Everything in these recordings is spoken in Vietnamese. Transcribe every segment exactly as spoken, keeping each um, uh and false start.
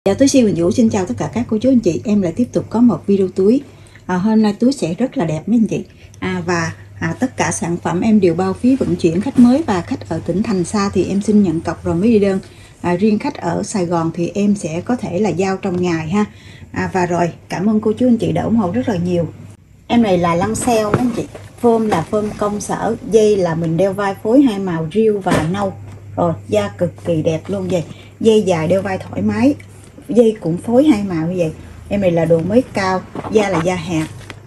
Chào Túi Siêu Huỳnh Vũ, xin chào tất cả các cô chú anh chị. Em lại tiếp tục có một video túi. à, Hôm nay túi sẽ rất là đẹp mấy anh chị. à, Và à, tất cả sản phẩm em đều bao phí vận chuyển. Khách mới và khách ở tỉnh thành xa thì em xin nhận cọc rồi mới đi đơn. à, Riêng khách ở Sài Gòn thì em sẽ có thể là giao trong ngày ha. à, Và rồi cảm ơn cô chú anh chị đã ủng hộ rất là nhiều. Em này là lăng xeo mấy anh chị. Phôm là phôm công sở. Dây là mình đeo vai phối hai màu riêu và nâu. Rồi da cực kỳ đẹp luôn vậy. Dây dài đeo vai thoải mái, dây cũng phối hai màu như vậy. Em này là đồ mới cao, da là da hạt.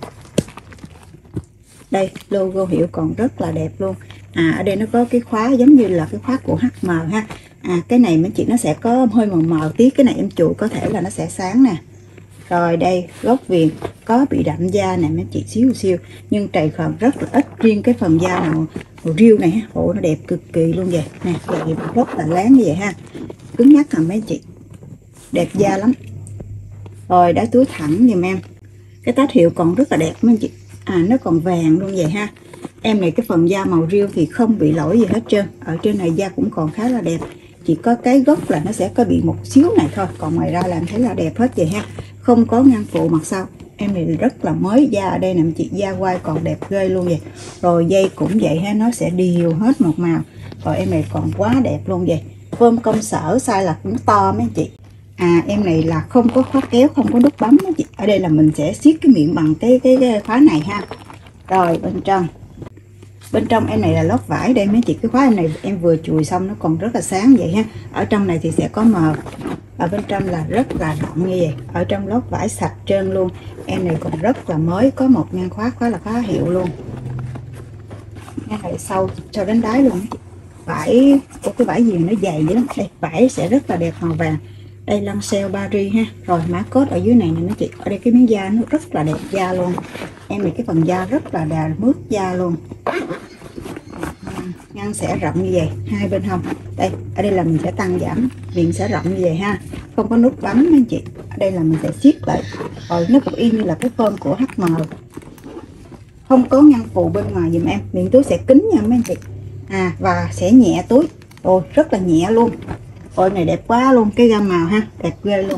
Đây logo hiệu còn rất là đẹp luôn. À ở đây nó có cái khóa giống như là cái khóa của hát em ha. À cái này mấy chị nó sẽ có hơi mờ mờ tí, cái này em chụi có thể là nó sẽ sáng nè. Rồi đây góc viền có bị đậm da nè mấy chị, xíu xíu nhưng trầy khờn rất là ít. Riêng cái phần da màu, màu riêu này hộ nó đẹp cực kỳ luôn vậy nè, vậy rất là láng như vậy ha, cứng nhắc hả mấy chị, đẹp da lắm. Rồi đáy túi thẳng giùm em, cái tag hiệu còn rất là đẹp mấy chị. À nó còn vàng luôn vậy ha. Em này cái phần da màu riêu thì không bị lỗi gì hết trơn. Ở trên này da cũng còn khá là đẹp, chỉ có cái gốc là nó sẽ có bị một xíu này thôi, còn ngoài ra là em thấy là đẹp hết vậy ha. Không có ngang phụ mặt sau. Em này rất là mới, da ở đây nè chị, da quai còn đẹp ghê luôn vậy. Rồi dây cũng vậy ha, nó sẽ đều hết một màu. Rồi em này còn quá đẹp luôn vậy. Phôm công sở, size là cũng to mấy chị. À em này là không có khóa kéo, không có nút bấm đó chị. Ở đây là mình sẽ siết cái miệng bằng cái cái, cái khóa này ha. Rồi bên trong bên trong em này là lót vải đây mấy chị. Cái khóa em này em vừa chùi xong nó còn rất là sáng vậy ha. Ở trong này thì sẽ có mờ, ở bên trong là rất là rộng như vậy. Ở trong lót vải sạch trơn luôn. Em này còn rất là mới, có một ngăn khóa khóa là khóa hiệu luôn. Ngay lại sau cho đến đáy luôn. Vải của cái vải gì nó dày vậy lắm. Đây vải sẽ rất là đẹp màu vàng. Đây lăng xeo Paris ha. Rồi mã code ở dưới này nè nó chị. Ở đây cái miếng da nó rất là đẹp da luôn. Em này cái phần da rất là đà mướt da luôn. Ngăn sẽ rộng như vậy, hai bên hông. Đây, ở đây là mình sẽ tăng giảm, miệng sẽ rộng như vậy ha. Không có nút bấm anh chị. Ở đây là mình sẽ siết lại. Rồi nó cũng y như là cái phôm của hát em. Không có ngăn phụ bên ngoài dùm em. Miệng túi sẽ kín nha mấy anh chị. À và sẽ nhẹ túi. Ôi rất là nhẹ luôn. Ôi này đẹp quá luôn, cái gam màu ha, đẹp ghê luôn.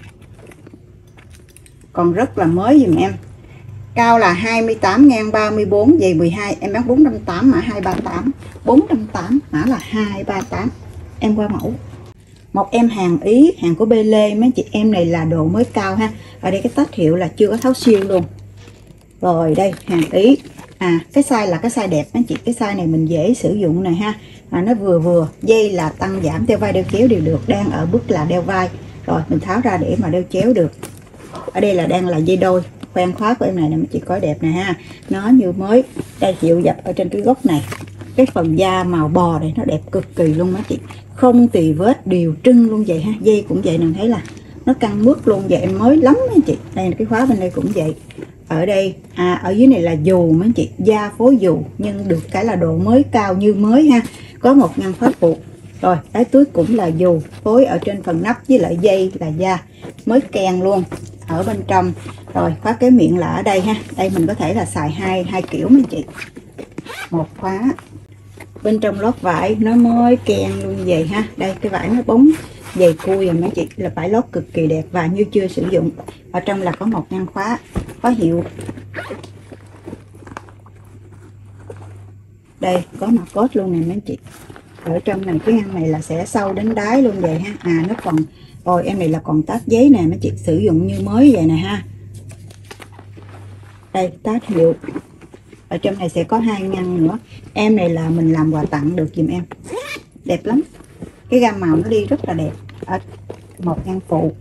Còn rất là mới dùm em. Cao là hai mươi tám, ngang ba mươi bốn, dày mười hai, em bán bốn trăm tám mươi, mã hai ba tám, bốn trăm tám mươi, mã là hai ba tám. Em qua mẫu. Một em hàng Ý, hàng của Bê Lê mấy chị. Em này là độ mới cao ha. Ở đây cái tag hiệu là chưa có tháo xiên luôn. Rồi đây hàng Ý. À cái size là cái size đẹp mấy chị. Cái size này mình dễ sử dụng này ha. À, nó vừa vừa, dây là tăng giảm, đeo vai đeo chéo đều được. Đang ở bước là đeo vai. Rồi mình tháo ra để mà đeo chéo được. Ở đây là đang là dây đôi. Khoen khóa của em này nè chị, coi đẹp nè ha. Nó như mới. Đây hiệu dập ở trên cái gốc này. Cái phần da màu bò này nó đẹp cực kỳ luôn mấy chị. Không tì vết, đều trưng luôn vậy ha. Dây cũng vậy nè, thấy là nó căng mướt luôn vậy, em mới lắm mấy chị. Đây là cái khóa bên đây cũng vậy. Ở đây à, ở dưới này là dù mấy chị, da phối dù nhưng được cái là độ mới cao như mới ha. Có một ngăn khóa phụ. Rồi đáy túi cũng là dù phối ở trên phần nắp, với lại dây là da mới keng luôn ở bên trong. Rồi khóa cái miệng là ở đây ha. Đây mình có thể là xài hai hai kiểu mấy chị. Một khóa. Bên trong lót vải nó mới keng luôn vậy ha. Đây cái vải nó bóng dày cui rồi mấy chị, là vải lót cực kỳ đẹp và như chưa sử dụng. Ở trong là có một ngăn khóa, khóa hiệu. Đây có mặt code luôn này mấy chị. Ở trong này cái ngăn này là sẽ sâu đến đáy luôn vậy ha. À nó còn, rồi em này là còn tag giấy nè mấy chị, sử dụng như mới vậy nè ha. Đây tag hiệu. Ở trong này sẽ có hai ngăn nữa. Em này là mình làm quà tặng được dùm em, đẹp lắm. Cái gam màu nó đi rất là đẹp. Ở một ngăn phụ.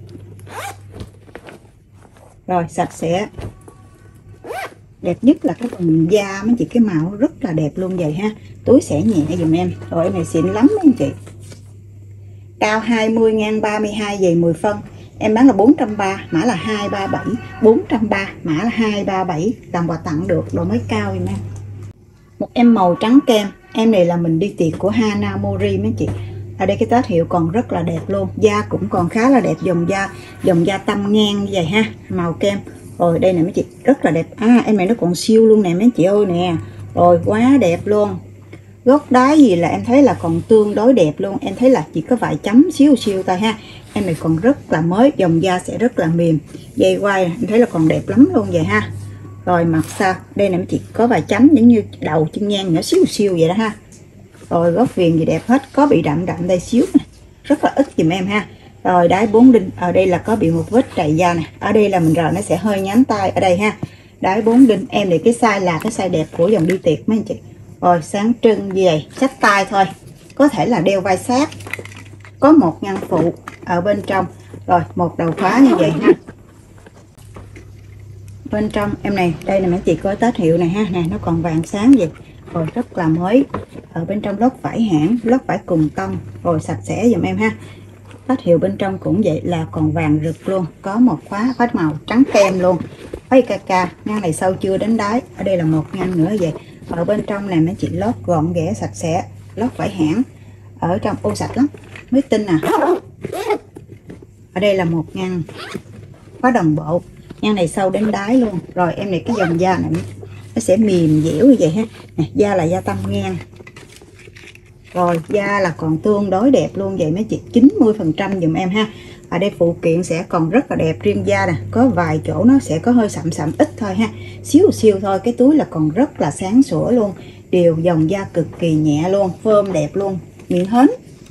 Rồi sạch sẽ. Đẹp nhất là cái phần da mấy chị, cái màu rất là đẹp luôn vậy ha. Túi sẽ nhẹ dùm em. Rồi em này xịn lắm mấy anh chị. Cao hai mươi, ngang ba mươi hai, dày mười phân. Em bán là bốn trăm ba mươi, mã là hai ba bảy, bốn trăm ba mươi, mã là hai ba bảy, làm quà tặng được, độ mới cao dùm em. Một em màu trắng kem. Em này là mình đi tiệc của Hanamori mấy chị. Ở đây cái tag hiệu còn rất là đẹp luôn. Da cũng còn khá là đẹp, dòng da dòng da tăm ngang như vậy ha, màu kem. Rồi đây nè mấy chị, rất là đẹp. À em này nó còn siêu luôn nè mấy chị ơi nè. Rồi quá đẹp luôn. Gốc đáy gì là em thấy là còn tương đối đẹp luôn. Em thấy là chỉ có vài chấm xíu xíu thôi ha. Em này còn rất là mới, dòng da sẽ rất là mềm. Dây quai em thấy là còn đẹp lắm luôn vậy ha. Rồi mặt sau đây nè, chỉ có vài chấm giống như đầu chân nhang nhỏ xíu xíu vậy đó ha. Rồi góc viền gì đẹp hết, có bị đậm đậm đây xíu nè, rất là ít giùm em ha. Rồi đáy bốn đinh, ở đây là có bị một vết trầy da nè, ở đây là mình rờ nó sẽ hơi nhám tay ở đây ha. Đáy bốn đinh em này cái size là cái size đẹp của dòng đi tiệc mấy anh chị. Rồi sáng trưng gì vậy, xách tay thôi, có thể là đeo vai sát, có một ngăn phụ ở bên trong, rồi một đầu khóa như vậy ha. Bên trong em này, đây là mấy chị có tết hiệu này ha, nè nó còn vàng sáng vậy, rồi rất là mới. Ở bên trong lót vải hãng, lót vải cùng tông, rồi sạch sẽ giùm em ha. Tết hiệu bên trong cũng vậy, là còn vàng rực luôn, có một khóa khóa màu trắng kem luôn. Ây ca ca, ngăn này sâu chưa đến đáy, ở đây là một ngăn nữa vậy. Ở bên trong này mấy chị lót gọn ghẽ sạch sẽ, lót vải hãng. Ở trong ô sạch lắm, mới tin à. Ở đây là một ngăn khóa đồng bộ, ngăn này sâu đến đáy luôn. Rồi em này cái dòng da này nó sẽ mềm dẻo như vậy ha. Nè, da là da tăm ngang. Rồi da là còn tương đối đẹp luôn vậy mấy chị, chín mươi phần trăm dùm em ha. Ở đây phụ kiện sẽ còn rất là đẹp, riêng da nè, có vài chỗ nó sẽ có hơi sậm sậm ít thôi ha, xíu xíu thôi. Cái túi là còn rất là sáng sủa luôn, đều dòng da cực kỳ nhẹ luôn, phơm đẹp luôn, miệng hến.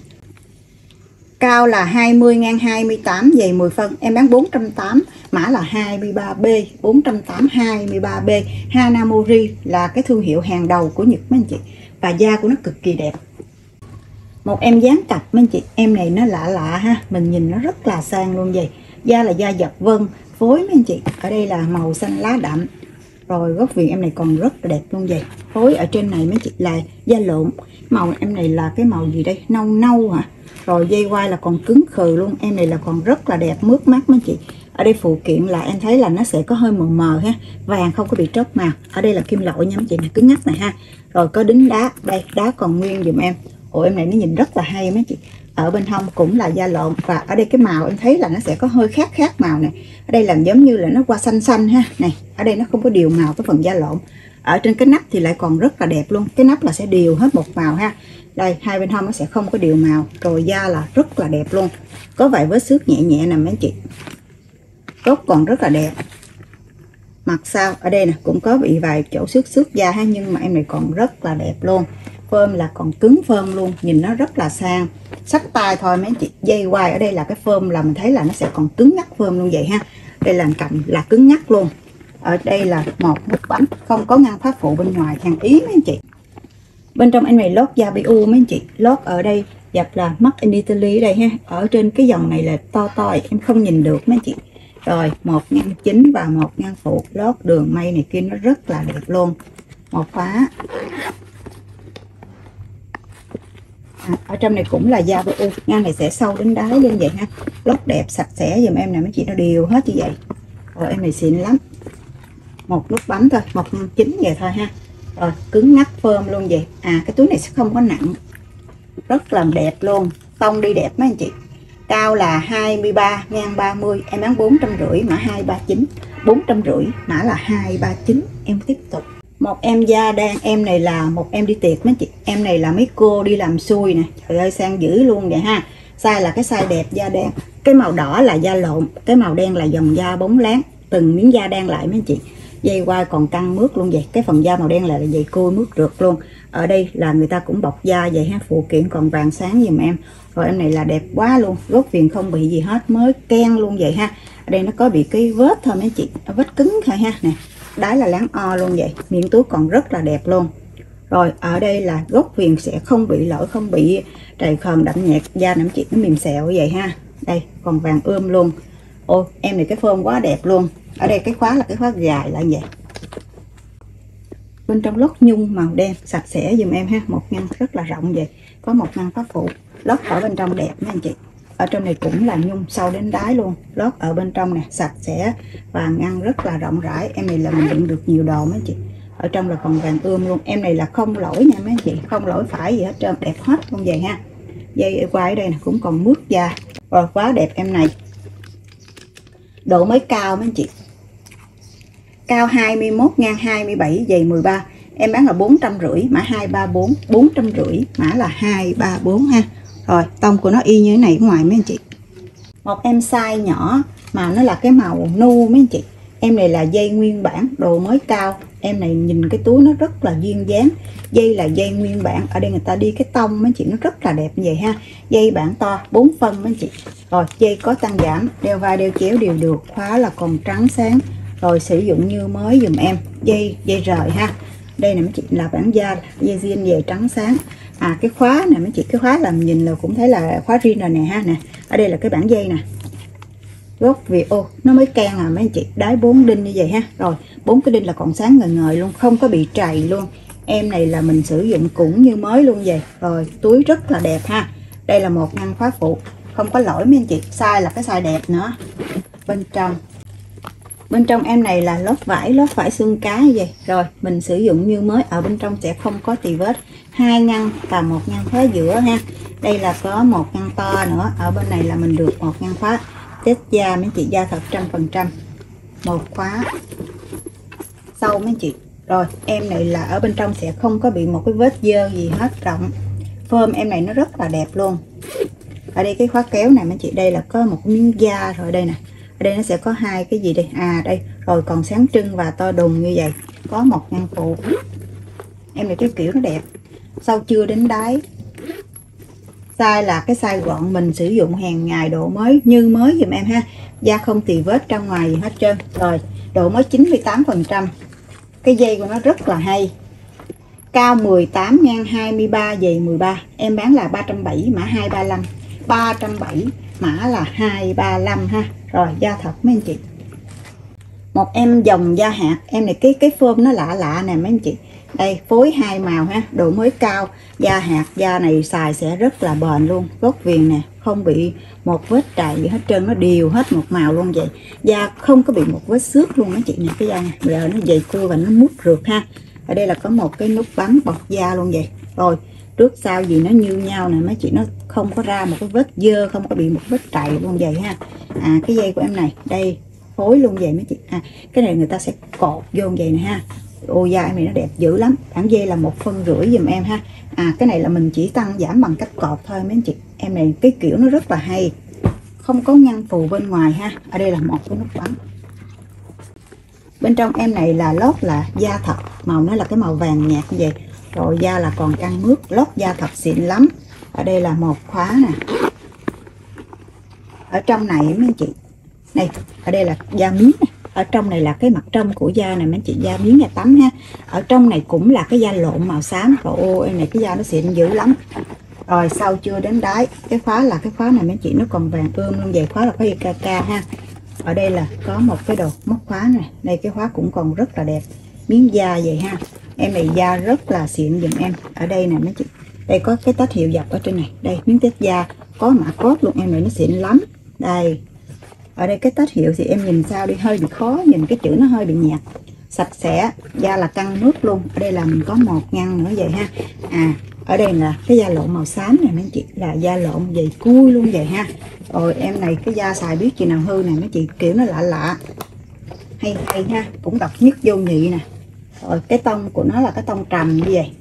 Cao là hai mươi ngang hai mươi tám, dày mười phân, em bán bốn trăm tám mươi, mã là hai mươi ba B, bốn trăm tám mươi hai mươi ba B. Hanamori là cái thương hiệu hàng đầu của Nhật mấy anh chị, và da của nó cực kỳ đẹp. Một em dán cặp mấy anh chị, em này nó lạ lạ ha, mình nhìn nó rất là sang luôn vậy. Da là da dập vân, phối mấy anh chị, ở đây là màu xanh lá đậm. Rồi góc viền em này còn rất là đẹp luôn vậy. Phối ở trên này mấy chị là da lộn, màu em này là cái màu gì đây, nâu nâu hả. Rồi dây quai là còn cứng khừ luôn, em này là còn rất là đẹp, mướt mắt mấy chị. Ở đây phụ kiện là em thấy là nó sẽ có hơi mờ mờ ha, vàng không có bị tróc màu. Ở đây là kim loại nha mấy chị, này cứng ngắt này ha. Rồi có đính đá, đây đá còn nguyên dùm em. Ủa em này nó nhìn rất là hay mấy chị. Ở bên hông cũng là da lộn, và ở đây cái màu em thấy là nó sẽ có hơi khác khác màu này. Ở đây làm giống như là nó qua xanh xanh ha. Này, ở đây nó không có đều màu cái phần da lộn. Ở trên cái nắp thì lại còn rất là đẹp luôn. Cái nắp là sẽ đều hết một màu ha. Đây, hai bên hông nó sẽ không có đều màu. Rồi da là rất là đẹp luôn. Có vài vết xước nhẹ nhẹ nè mấy chị. Gốc còn rất là đẹp. Mặt sau ở đây nè cũng có bị vài chỗ xước xước da ha, nhưng mà em này còn rất là đẹp luôn. Phơm là còn cứng phơm luôn, nhìn nó rất là sang. Xách tay thôi mấy chị. Dây quai ở đây là cái phơm là mình thấy là nó sẽ còn cứng ngắt phơm luôn vậy ha. Đây là cầm là cứng ngắt luôn. Ở đây là một nút bấm, không có ngăn pháp phụ bên ngoài, hàng Ý mấy anh chị. Bên trong em này lót da bê u mấy anh chị. Lót ở đây dập là Made in Italy ở đây ha. Ở trên cái dòng này là to to, em không nhìn được mấy anh chị. Rồi một ngăn chính và một ngăn phụ, lót đường may này kia nó rất là đẹp luôn. Một khóa. À, ở trong này cũng là da bê u, ngăn này sẽ sâu đến đáy luôn vậy ha. Lót đẹp sạch sẽ dùm em nè mấy chị, nó đều hết như vậy. Rồi em này xịn lắm. Một nút bấm thôi, một ngăn chính vậy thôi ha. Rồi cứng ngắt phơm luôn vậy. À cái túi này sẽ không có nặng, rất là đẹp luôn, tông đi đẹp mấy anh chị. Cao là hai mươi ba ngang ba mươi, em bán bốn trăm rưỡi, mã hai ba chín. Bốn trăm rưỡi, mã là hai ba chín. Em tiếp tục. Một em da đen, em này là một em đi tiệc mấy chị. Em này là mấy cô đi làm xui nè, trời ơi sang dữ luôn vậy ha. Size là cái size đẹp da đen. Cái màu đỏ là da lộn, cái màu đen là dòng da bóng láng, từng miếng da đen lại mấy anh chị. Dây quai còn căng mướt luôn vậy. Cái phần da màu đen là dây côi mướt rượt luôn. Ở đây là người ta cũng bọc da vậy ha, phụ kiện còn vàng sáng giùm em. Rồi em này là đẹp quá luôn, gốc viền không bị gì hết, mới ken luôn vậy ha. Ở đây nó có bị cái vết thôi mấy chị, vết cứng thôi ha. Nè, đáy là láng o luôn vậy, miệng túi còn rất là đẹp luôn. Rồi ở đây là gốc viền sẽ không bị lỗi, không bị trầy khờn đậm nhạt, da nè chị, nó mềm xẹo vậy ha. Đây còn vàng ươm luôn. Ôi em này cái phơm quá đẹp luôn. Ở đây cái khóa là cái khóa dài lại vậy. Bên trong lót nhung màu đen sạch sẽ dùm em ha, một ngăn rất là rộng vậy, có một ngăn pháp phụ. Lót ở bên trong đẹp mấy anh chị. Ở trong này cũng là nhung sâu đến đáy luôn. Lót ở bên trong nè sạch sẽ và ngăn rất là rộng rãi. Em này là mình đựng được nhiều đồ mấy anh chị. Ở trong là còn vàng ươm luôn. Em này là không lỗi nha mấy anh chị, không lỗi phải gì hết trơn, đẹp hết luôn vậy ha. Dây quai ở đây nè cũng còn mướt da. Rồi quá đẹp em này. Độ mới cao mấy anh chị. Cao hai mươi mốt ngang hai mươi bảy, dày mười ba. em bán là bốn trăm rưỡi, mã hai ba bốn, bốn trăm rưỡi, mã là hai ba bốn ha. Rồi tông của nó y như thế này ở ngoài mấy anh chị. Một em size nhỏ mà nó là cái màu nu mấy anh chị. Em này là dây nguyên bản, độ mới cao. Em này nhìn cái túi nó rất là duyên dáng. Dây là dây nguyên bản. Ở đây người ta đi cái tông mấy anh chị, nó rất là đẹp như vậy ha. Dây bản to, bốn phân mấy anh chị. Rồi dây có tăng giảm, đeo vai đeo chéo đều được. Khóa là còn trắng sáng. Rồi sử dụng như mới dùm em. Dây dây rời ha. Đây nè mấy chị, là bản da, dây jean về trắng sáng. À cái khóa nè mấy chị, cái khóa là nhìn là cũng thấy là khóa riêng rồi nè ha. Nè ở đây là cái bản dây nè, gốc Việt ô nó mới can à mấy anh chị, đáy bốn đinh như vậy ha. Rồi bốn cái đinh là còn sáng ngời ngời luôn, không có bị trầy luôn. Em này là mình sử dụng cũng như mới luôn vậy. Rồi túi rất là đẹp ha. Đây là một ngăn khóa phụ, không có lỗi mấy anh chị, size là cái size đẹp nữa. Bên trong bên trong em này là lót vải, lót vải xương cá như vậy. Rồi mình sử dụng như mới, ở bên trong sẽ không có tì vết. Hai ngăn và một ngăn khóa giữa ha. Đây là có một ngăn to nữa, ở bên này là mình được một ngăn khóa. Test da mấy chị, da thật trăm phần trăm. Một khóa sâu mấy chị. Rồi em này là ở bên trong sẽ không có bị một cái vết dơ gì hết, rộng. Phơm em này nó rất là đẹp luôn. Ở đây cái khóa kéo này mấy chị, đây là có một miếng da. Rồi đây nè, ở đây nó sẽ có hai cái gì đây, à đây, rồi còn sáng trưng và to đùng như vậy. Có một ngăn phụ. Em này cái kiểu nó đẹp, sau chưa đến đáy. Size là cái size gọn, mình sử dụng hàng ngày, độ mới như mới dùm em ha. Da không tì vết ra ngoài gì hết trơn. Rồi độ mới chín mươi tám phần trăm. Cái dây của nó rất là hay. Cao mười tám, ngang hai mươi ba, dày mười ba. Em bán là ba trăm bảy mươi, mã hai ba lăm. ba trăm bảy mươi, mã là hai ba lăm ha. Rồi da thật mấy anh chị. Một em dòng da hạt. Em này cái cái phơm nó lạ lạ nè mấy anh chị. Đây phối hai màu ha, độ mới cao. Da hạt, da này xài sẽ rất là bền luôn. Gốc viền nè, không bị một vết trầy gì hết trơn, nó đều hết một màu luôn vậy. Da không có bị một vết xước luôn mấy chị nè. Cái da này giờ nó dày cưa và nó mút rượt ha. Ở đây là có một cái nút bấm bọc da luôn vậy. Rồi trước sau gì nó như nhau nè mấy chị, nó không có ra một cái vết dơ, không có bị một vết trầy luôn vậy ha. À cái dây của em này đây phối luôn vậy mấy chị. À cái này người ta sẽ cột vô vậy nè ha. Ô da em này nó đẹp dữ lắm. Bản dây là một phân rưỡi dùm em ha. À cái này là mình chỉ tăng giảm bằng cách cột thôi mấy anh chị. Em này cái kiểu nó rất là hay, không có ngăn phù bên ngoài ha. Ở đây là một cái nút bấm. Bên trong em này là lót là da thật, màu nó là cái màu vàng nhạt như vậy. Rồi da là còn căng mướt, lót da thật xịn lắm. Ở đây là một khóa nè. Ở trong này mấy anh chị, đây ở đây là da miếng này. Ở trong này là cái mặt trong của da này mấy anh chị, da miếng da tắm ha. Ở trong này cũng là cái da lộn màu xám. Rồi ô em này cái da nó xịn dữ lắm. Rồi sau chưa đến đáy. Cái khóa là cái khóa này mấy anh chị, nó còn vàng ươm luôn vậy. Khóa là có i ca ca ha. Ở đây là có một cái đồ móc khóa này. Đây cái khóa cũng còn rất là đẹp, miếng da vậy ha. Em này da rất là xịn dùm em. Ở đây nè mấy chị, đây có cái tách hiệu dập ở trên này. Đây miếng tách da có mã code luôn. Em này nó xịn lắm. Đây ở đây cái tách hiệu thì em nhìn sao đi, hơi bị khó, nhìn cái chữ nó hơi bị nhạt. Sạch sẽ, da là căng nước luôn. Ở đây là mình có một ngăn nữa vậy ha. À ở đây là cái da lộn màu xám này mấy chị, là da lộn dày cui luôn vậy ha. Rồi em này cái da xài biết chị nào hư này mấy chị, kiểu nó lạ lạ, hay hay ha, cũng độc nhất vô nhị nè. Rồi cái tông của nó là cái tông trầm như vậy.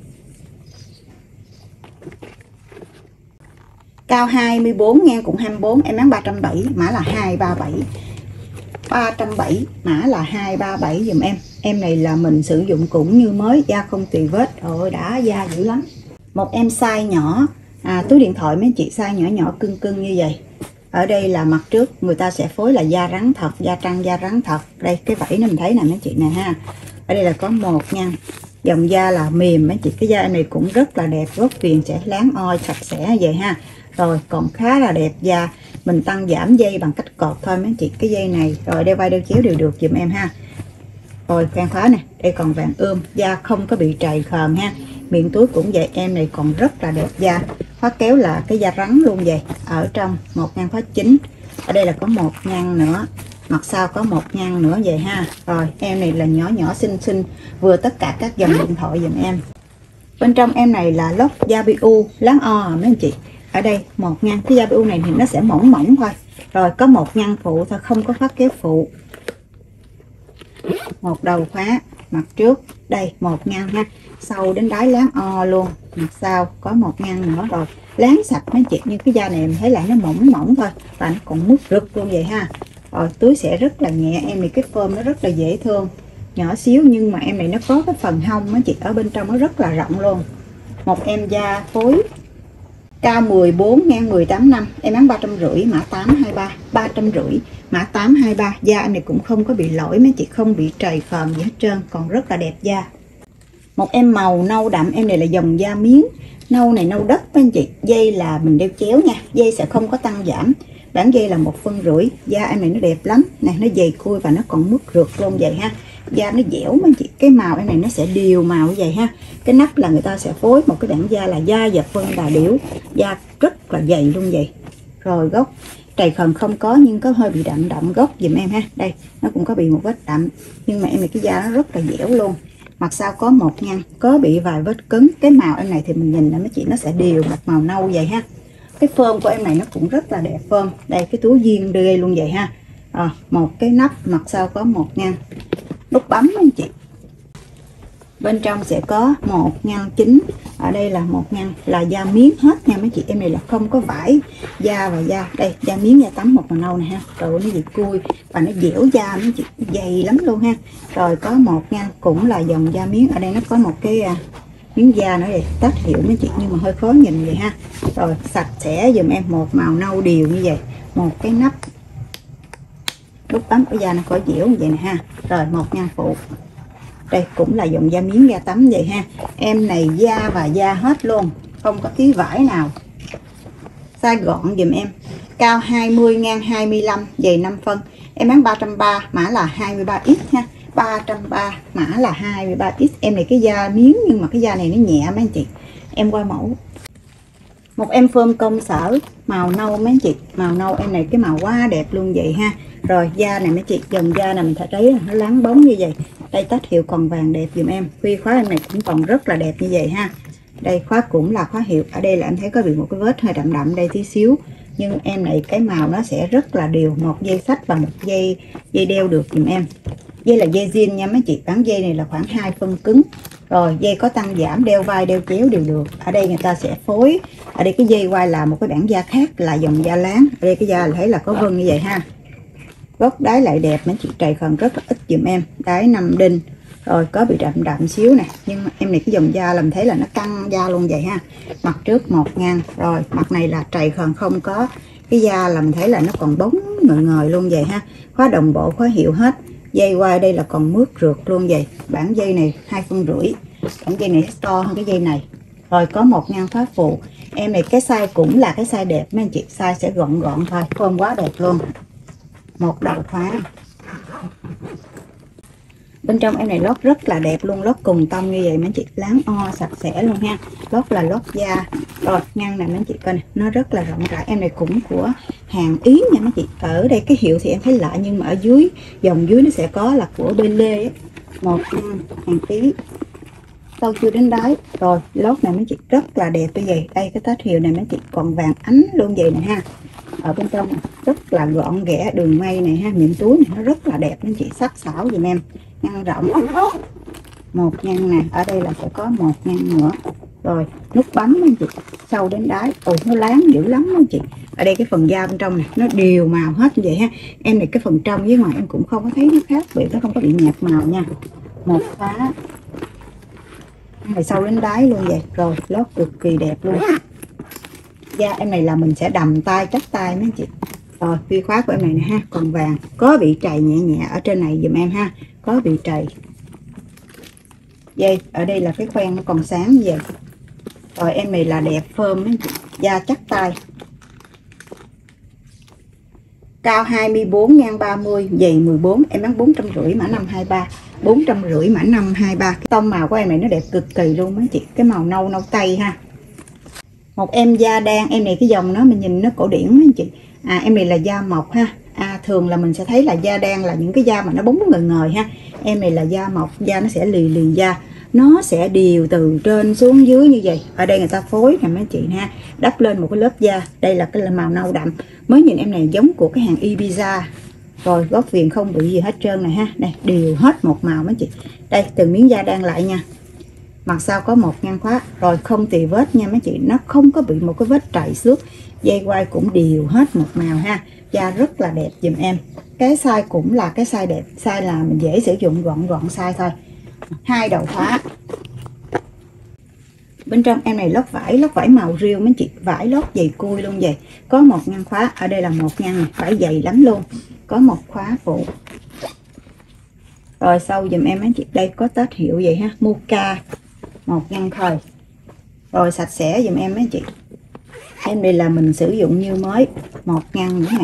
Cao hai mươi bốn, ngang cũng hai mươi bốn. Em bán ba trăm bảy mươi, mã là hai ba bảy. ba trăm bảy mươi, mã là hai ba bảy dùm em. Em này là mình sử dụng cũng như mới, da không tì vết. Rồi đã da dữ lắm. Một em size nhỏ, à, túi điện thoại mấy chị, size nhỏ nhỏ cưng cưng như vậy. Ở đây là mặt trước người ta sẽ phối là da rắn thật, da trăng da rắn thật. Đây cái vảy nó mình thấy nè mấy chị nè ha. Ở đây là có một nha. Dòng da là mềm mấy chị, cái da này cũng rất là đẹp, gốc viền sẽ láng oi sạch sẽ vậy ha. Rồi còn khá là đẹp da. Mình tăng giảm dây bằng cách cột thôi mấy chị, cái dây này. Rồi đeo vai đeo chéo đều được dùm em ha. Rồi khoan khóa nè, đây còn vàng ươm, da không có bị trầy khờm ha. Miệng túi cũng vậy, em này còn rất là đẹp da. Khóa kéo là cái da rắn luôn vậy. Ở trong một ngăn khóa chính. Ở đây là có một ngăn nữa, mặt sau có một ngăn nữa vậy ha. Rồi em này là nhỏ nhỏ xinh xinh, vừa tất cả các dòng điện thoại dùm em. Bên trong em này là lót da bê u láng o à mấy anh chị. Ở đây một ngăn, cái da bê u này thì nó sẽ mỏng mỏng thôi. Rồi có một ngăn phụ thôi, không có khóa kéo phụ. Một đầu khóa. mặt trước đây một ngăn ha, sau đến đáy láng o luôn, mặt sau có một ngăn nữa. Rồi láng sạch mấy chị, nhưng cái da này em thấy lại nó mỏng mỏng thôi và nó còn mướt rực luôn vậy ha. Rồi túi sẽ rất là nhẹ, em này cái form nó rất là dễ thương, nhỏ xíu nhưng mà em này nó có cái phần hông á chị, ở bên trong nó rất là rộng luôn. Một em da phối cao mười bốn, ngang mười tám năm, em bán ba trăm rưỡi, mã tám hai ba, ba trăm rưỡi, mã tám hai ba. Da em này cũng không có bị lỗi mấy chị, không bị trầy khờm gì hết trơn, còn rất là đẹp da. Một em màu nâu đậm, em này là dòng da miếng, nâu này nâu đất anh chị. Dây là mình đeo chéo nha, dây sẽ không có tăng giảm, bán dây là một phân rưỡi. Da em này nó đẹp lắm nè, nó dày cui và nó còn mướt rượt luôn vậy ha. Da nó dẻo mấy chị, cái màu em này nó sẽ đều màu như vậy ha. Cái nắp là người ta sẽ phối một cái bảng da là da và phân đà điểu, da rất là dày luôn vậy. Rồi gốc trầy khờm không có, nhưng có hơi bị đậm đậm gốc dùm em ha. Đây nó cũng có bị một vết đậm, nhưng mà em này cái da nó rất là dẻo luôn. Mặt sau có một ngăn, có bị vài vết cứng. Cái màu em này thì mình nhìn là mấy chị nó sẽ đều một màu nâu vậy ha. Cái phơm của em này nó cũng rất là đẹp phơm. Đây cái túi zin ghê luôn vậy ha. À, một cái nắp, mặt sau có một ngăn nút bấm anh chị. Bên trong sẽ có một ngăn chính, ở đây là một ngăn là da miếng hết nha mấy chị. Em này là không có vải da và da, đây da miếng da tắm một màu nâu này ha. Rồi nó gì cui và nó dẻo da mấy chị, dày lắm luôn ha. Rồi có một ngăn cũng là dòng da miếng, ở đây nó có một cái uh, miếng da nữa vậy, tách hiệu mấy chị, nhưng mà hơi khó nhìn vậy ha. Rồi sạch sẽ dùm em, một màu nâu đều như vậy, một cái nắp nút bấm, ở da nó có dẻo như vậy nè ha. Rồi một ngăn phụ, đây cũng là dòng da miếng da tắm vậy ha. Em này da và da hết luôn, không có tí vải nào. Size gọn dùm em, cao hai mươi, ngang hai mươi lăm, dày năm phân. Em bán ba trăm ba mươi, mã là hai mươi ba x ha. ba trăm ba mươi, mã là hai mươi ba x. Em này cái da miếng nhưng mà cái da này nó nhẹ mấy anh chị. Em qua mẫu. Một em phơm công sở màu nâu mấy anh chị, màu nâu em này cái màu quá đẹp luôn vậy ha. Rồi da này mấy chị, dòng da này mình thấy là nó láng bóng như vậy. Đây tách hiệu còn vàng đẹp dùm em. Khuy khóa em này cũng còn rất là đẹp như vậy ha. Đây khóa cũng là khóa hiệu. Ở đây là em thấy có bị một cái vết hơi đậm đậm đây tí xíu, nhưng em này cái màu nó sẽ rất là đều. Một dây xách và một dây dây đeo được dùm em. Dây là dây zin nha mấy chị, bán dây này là khoảng hai phân cứng. Rồi dây có tăng giảm, đeo vai đeo chéo đều được. Ở đây người ta sẽ phối, ở đây cái dây quai là một cái bảng da khác là dòng da láng. Ở đây cái da là thấy là có vân như vậy ha. Gốc đáy lại đẹp mấy chị, trầy khờm rất là ít dùm em, đáy năm đinh. Rồi có bị đậm đậm xíu nè, nhưng mà em này cái dòng da làm thấy là nó căng da luôn vậy ha. Mặt trước một ngăn, rồi mặt này là trầy khờm không có, cái da làm thấy là nó còn bóng ngời ngời luôn vậy ha. Khóa đồng bộ, khóa hiệu hết. Dây quai đây là còn mướt rượt luôn vậy. Bản dây này hai phân rưỡi, bản dây này to hơn cái dây này. Rồi có một ngăn khóa phụ. Em này cái size cũng là cái size đẹp mấy anh chị, size sẽ gọn gọn thôi, form quá đẹp luôn. Một đầu khóa. Bên trong em này lót rất là đẹp luôn, lót cùng tông như vậy mấy chị, láng o sạch sẽ luôn ha. Lót là lót da. Rồi ngăn này mấy chị coi này, nó rất là rộng rãi. Em này cũng của hàng Ý nha mấy chị. Ở đây cái hiệu thì em thấy lạ, nhưng mà ở dưới dòng dưới nó sẽ có là của bê lê ấy. Một ngăn hàng Ý, sâu chưa đến đáy. Rồi lót này mấy chị rất là đẹp như vậy. Đây cái tách hiệu này mấy chị còn vàng ánh luôn vậy nè ha. Ở bên trong rất là gọn ghẽ, đường may này ha, miệng túi này nó rất là đẹp mấy chị, sắc sảo dùm em. Ngăn rộng, một ngăn nè, ở đây là sẽ có một ngăn nữa. Rồi nút bấm anh chị, sâu đến đáy. Ồ nó láng dữ lắm anh chị. Ở đây cái phần da bên trong này nó đều màu hết như vậy ha. Em này cái phần trong với ngoài em cũng không có thấy nó khác biệt, nó không có bị nhạt màu nha. Một khóa này sâu đến đáy luôn vậy. Rồi lót cực kỳ đẹp luôn. Da em này là mình sẽ đầm tay chắc tay mấy chị. Rồi phi khóa của em này nè ha, còn vàng, có bị trầy nhẹ nhẹ ở trên này dùm em ha, có bị trầy. Dây ở đây là cái khoen nó còn sáng như vậy. Rồi em này là đẹp phơm mấy chị, da chắc tay. Cao hai mươi bốn, ngang ba mươi, dày mười bốn, em bán bốn trăm rưỡi, mã năm hai ba. bốn trăm rưỡi mã năm hai ba. Cái tông màu của em này nó đẹp cực kỳ luôn mấy chị, cái màu nâu nâu tây ha. Một em da đen, em này cái dòng nó mình nhìn nó cổ điển mấy anh chị. À em này là da mộc ha. À thường là mình sẽ thấy là da đen là những cái da mà nó bóng ngời ngời ha. Em này là da mộc, da nó sẽ lì lì da. Nó sẽ đều từ trên xuống dưới như vậy. Ở đây người ta phối nè mấy chị ha, đắp lên một cái lớp da. Đây là cái là màu nâu đậm. Mới nhìn em này giống của cái hàng Ibiza. Rồi góc viền không bị gì hết trơn này ha. Đây đều hết một màu mấy chị. Đây từng miếng da đan lại nha. Mặt sau có một ngăn khóa. Rồi không tì vết nha mấy chị. Nó không có bị một cái vết trầy xước. Dây quai cũng đều hết một màu ha. Da rất là đẹp dùm em. Cái size cũng là cái size đẹp. Size là mình dễ sử dụng, gọn gọn size thôi. Hai đầu khóa. Bên trong em này lót vải, lót vải màu riêu mấy chị. Vải lót dày cui luôn vậy. Có một ngăn khóa. Ở đây là một ngăn này. Vải dày lắm luôn. Có một khóa phụ. Rồi sau dùm em mấy chị. Đây có tết hiệu vậy ha. Mocha. Một ngăn thôi. Rồi sạch sẽ dùm em mấy chị. Em đây là mình sử dụng như mới. Một ngăn nữa nè.